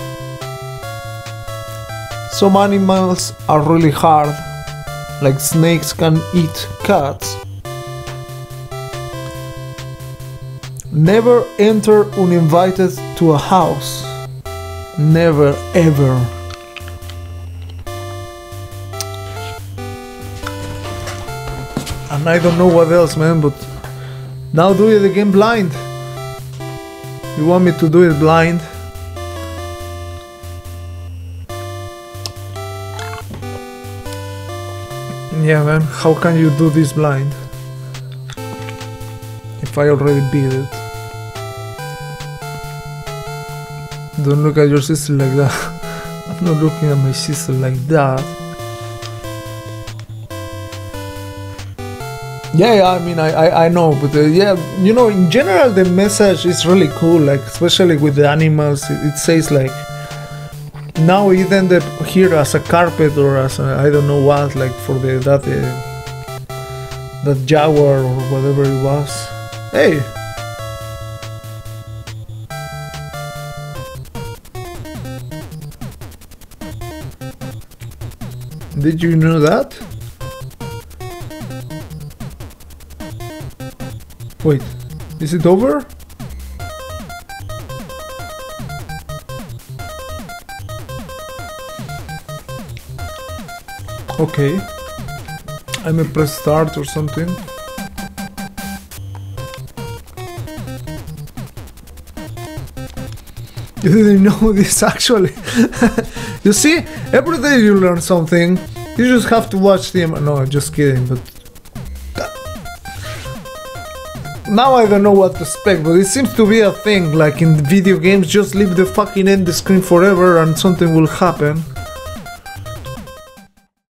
Some animals are really hard, like snakes can eat cats. Never enter uninvited to a house. Never ever. And I don't know what else, man, but now do it again blind. You want me to do it blind? Yeah, man, how can you do this blind? If I already beat it. Don't look at your sister like that. I'm not looking at my sister like that. Yeah, I mean, I know, but yeah, you know, in general the message is really cool, like, especially with the animals. It says like, now it ended here as a carpet or as a, I don't know what, like for the that jaguar or whatever it was. Hey! Did you know that? Wait, is it over? Okay. I may press start or something. You didn't know this actually. You see, every day you learn something. You just have to watch the... No, I'm just kidding, but... Now I don't know what to expect, but it seems to be a thing, like in video games, just leave the fucking end screen forever and something will happen.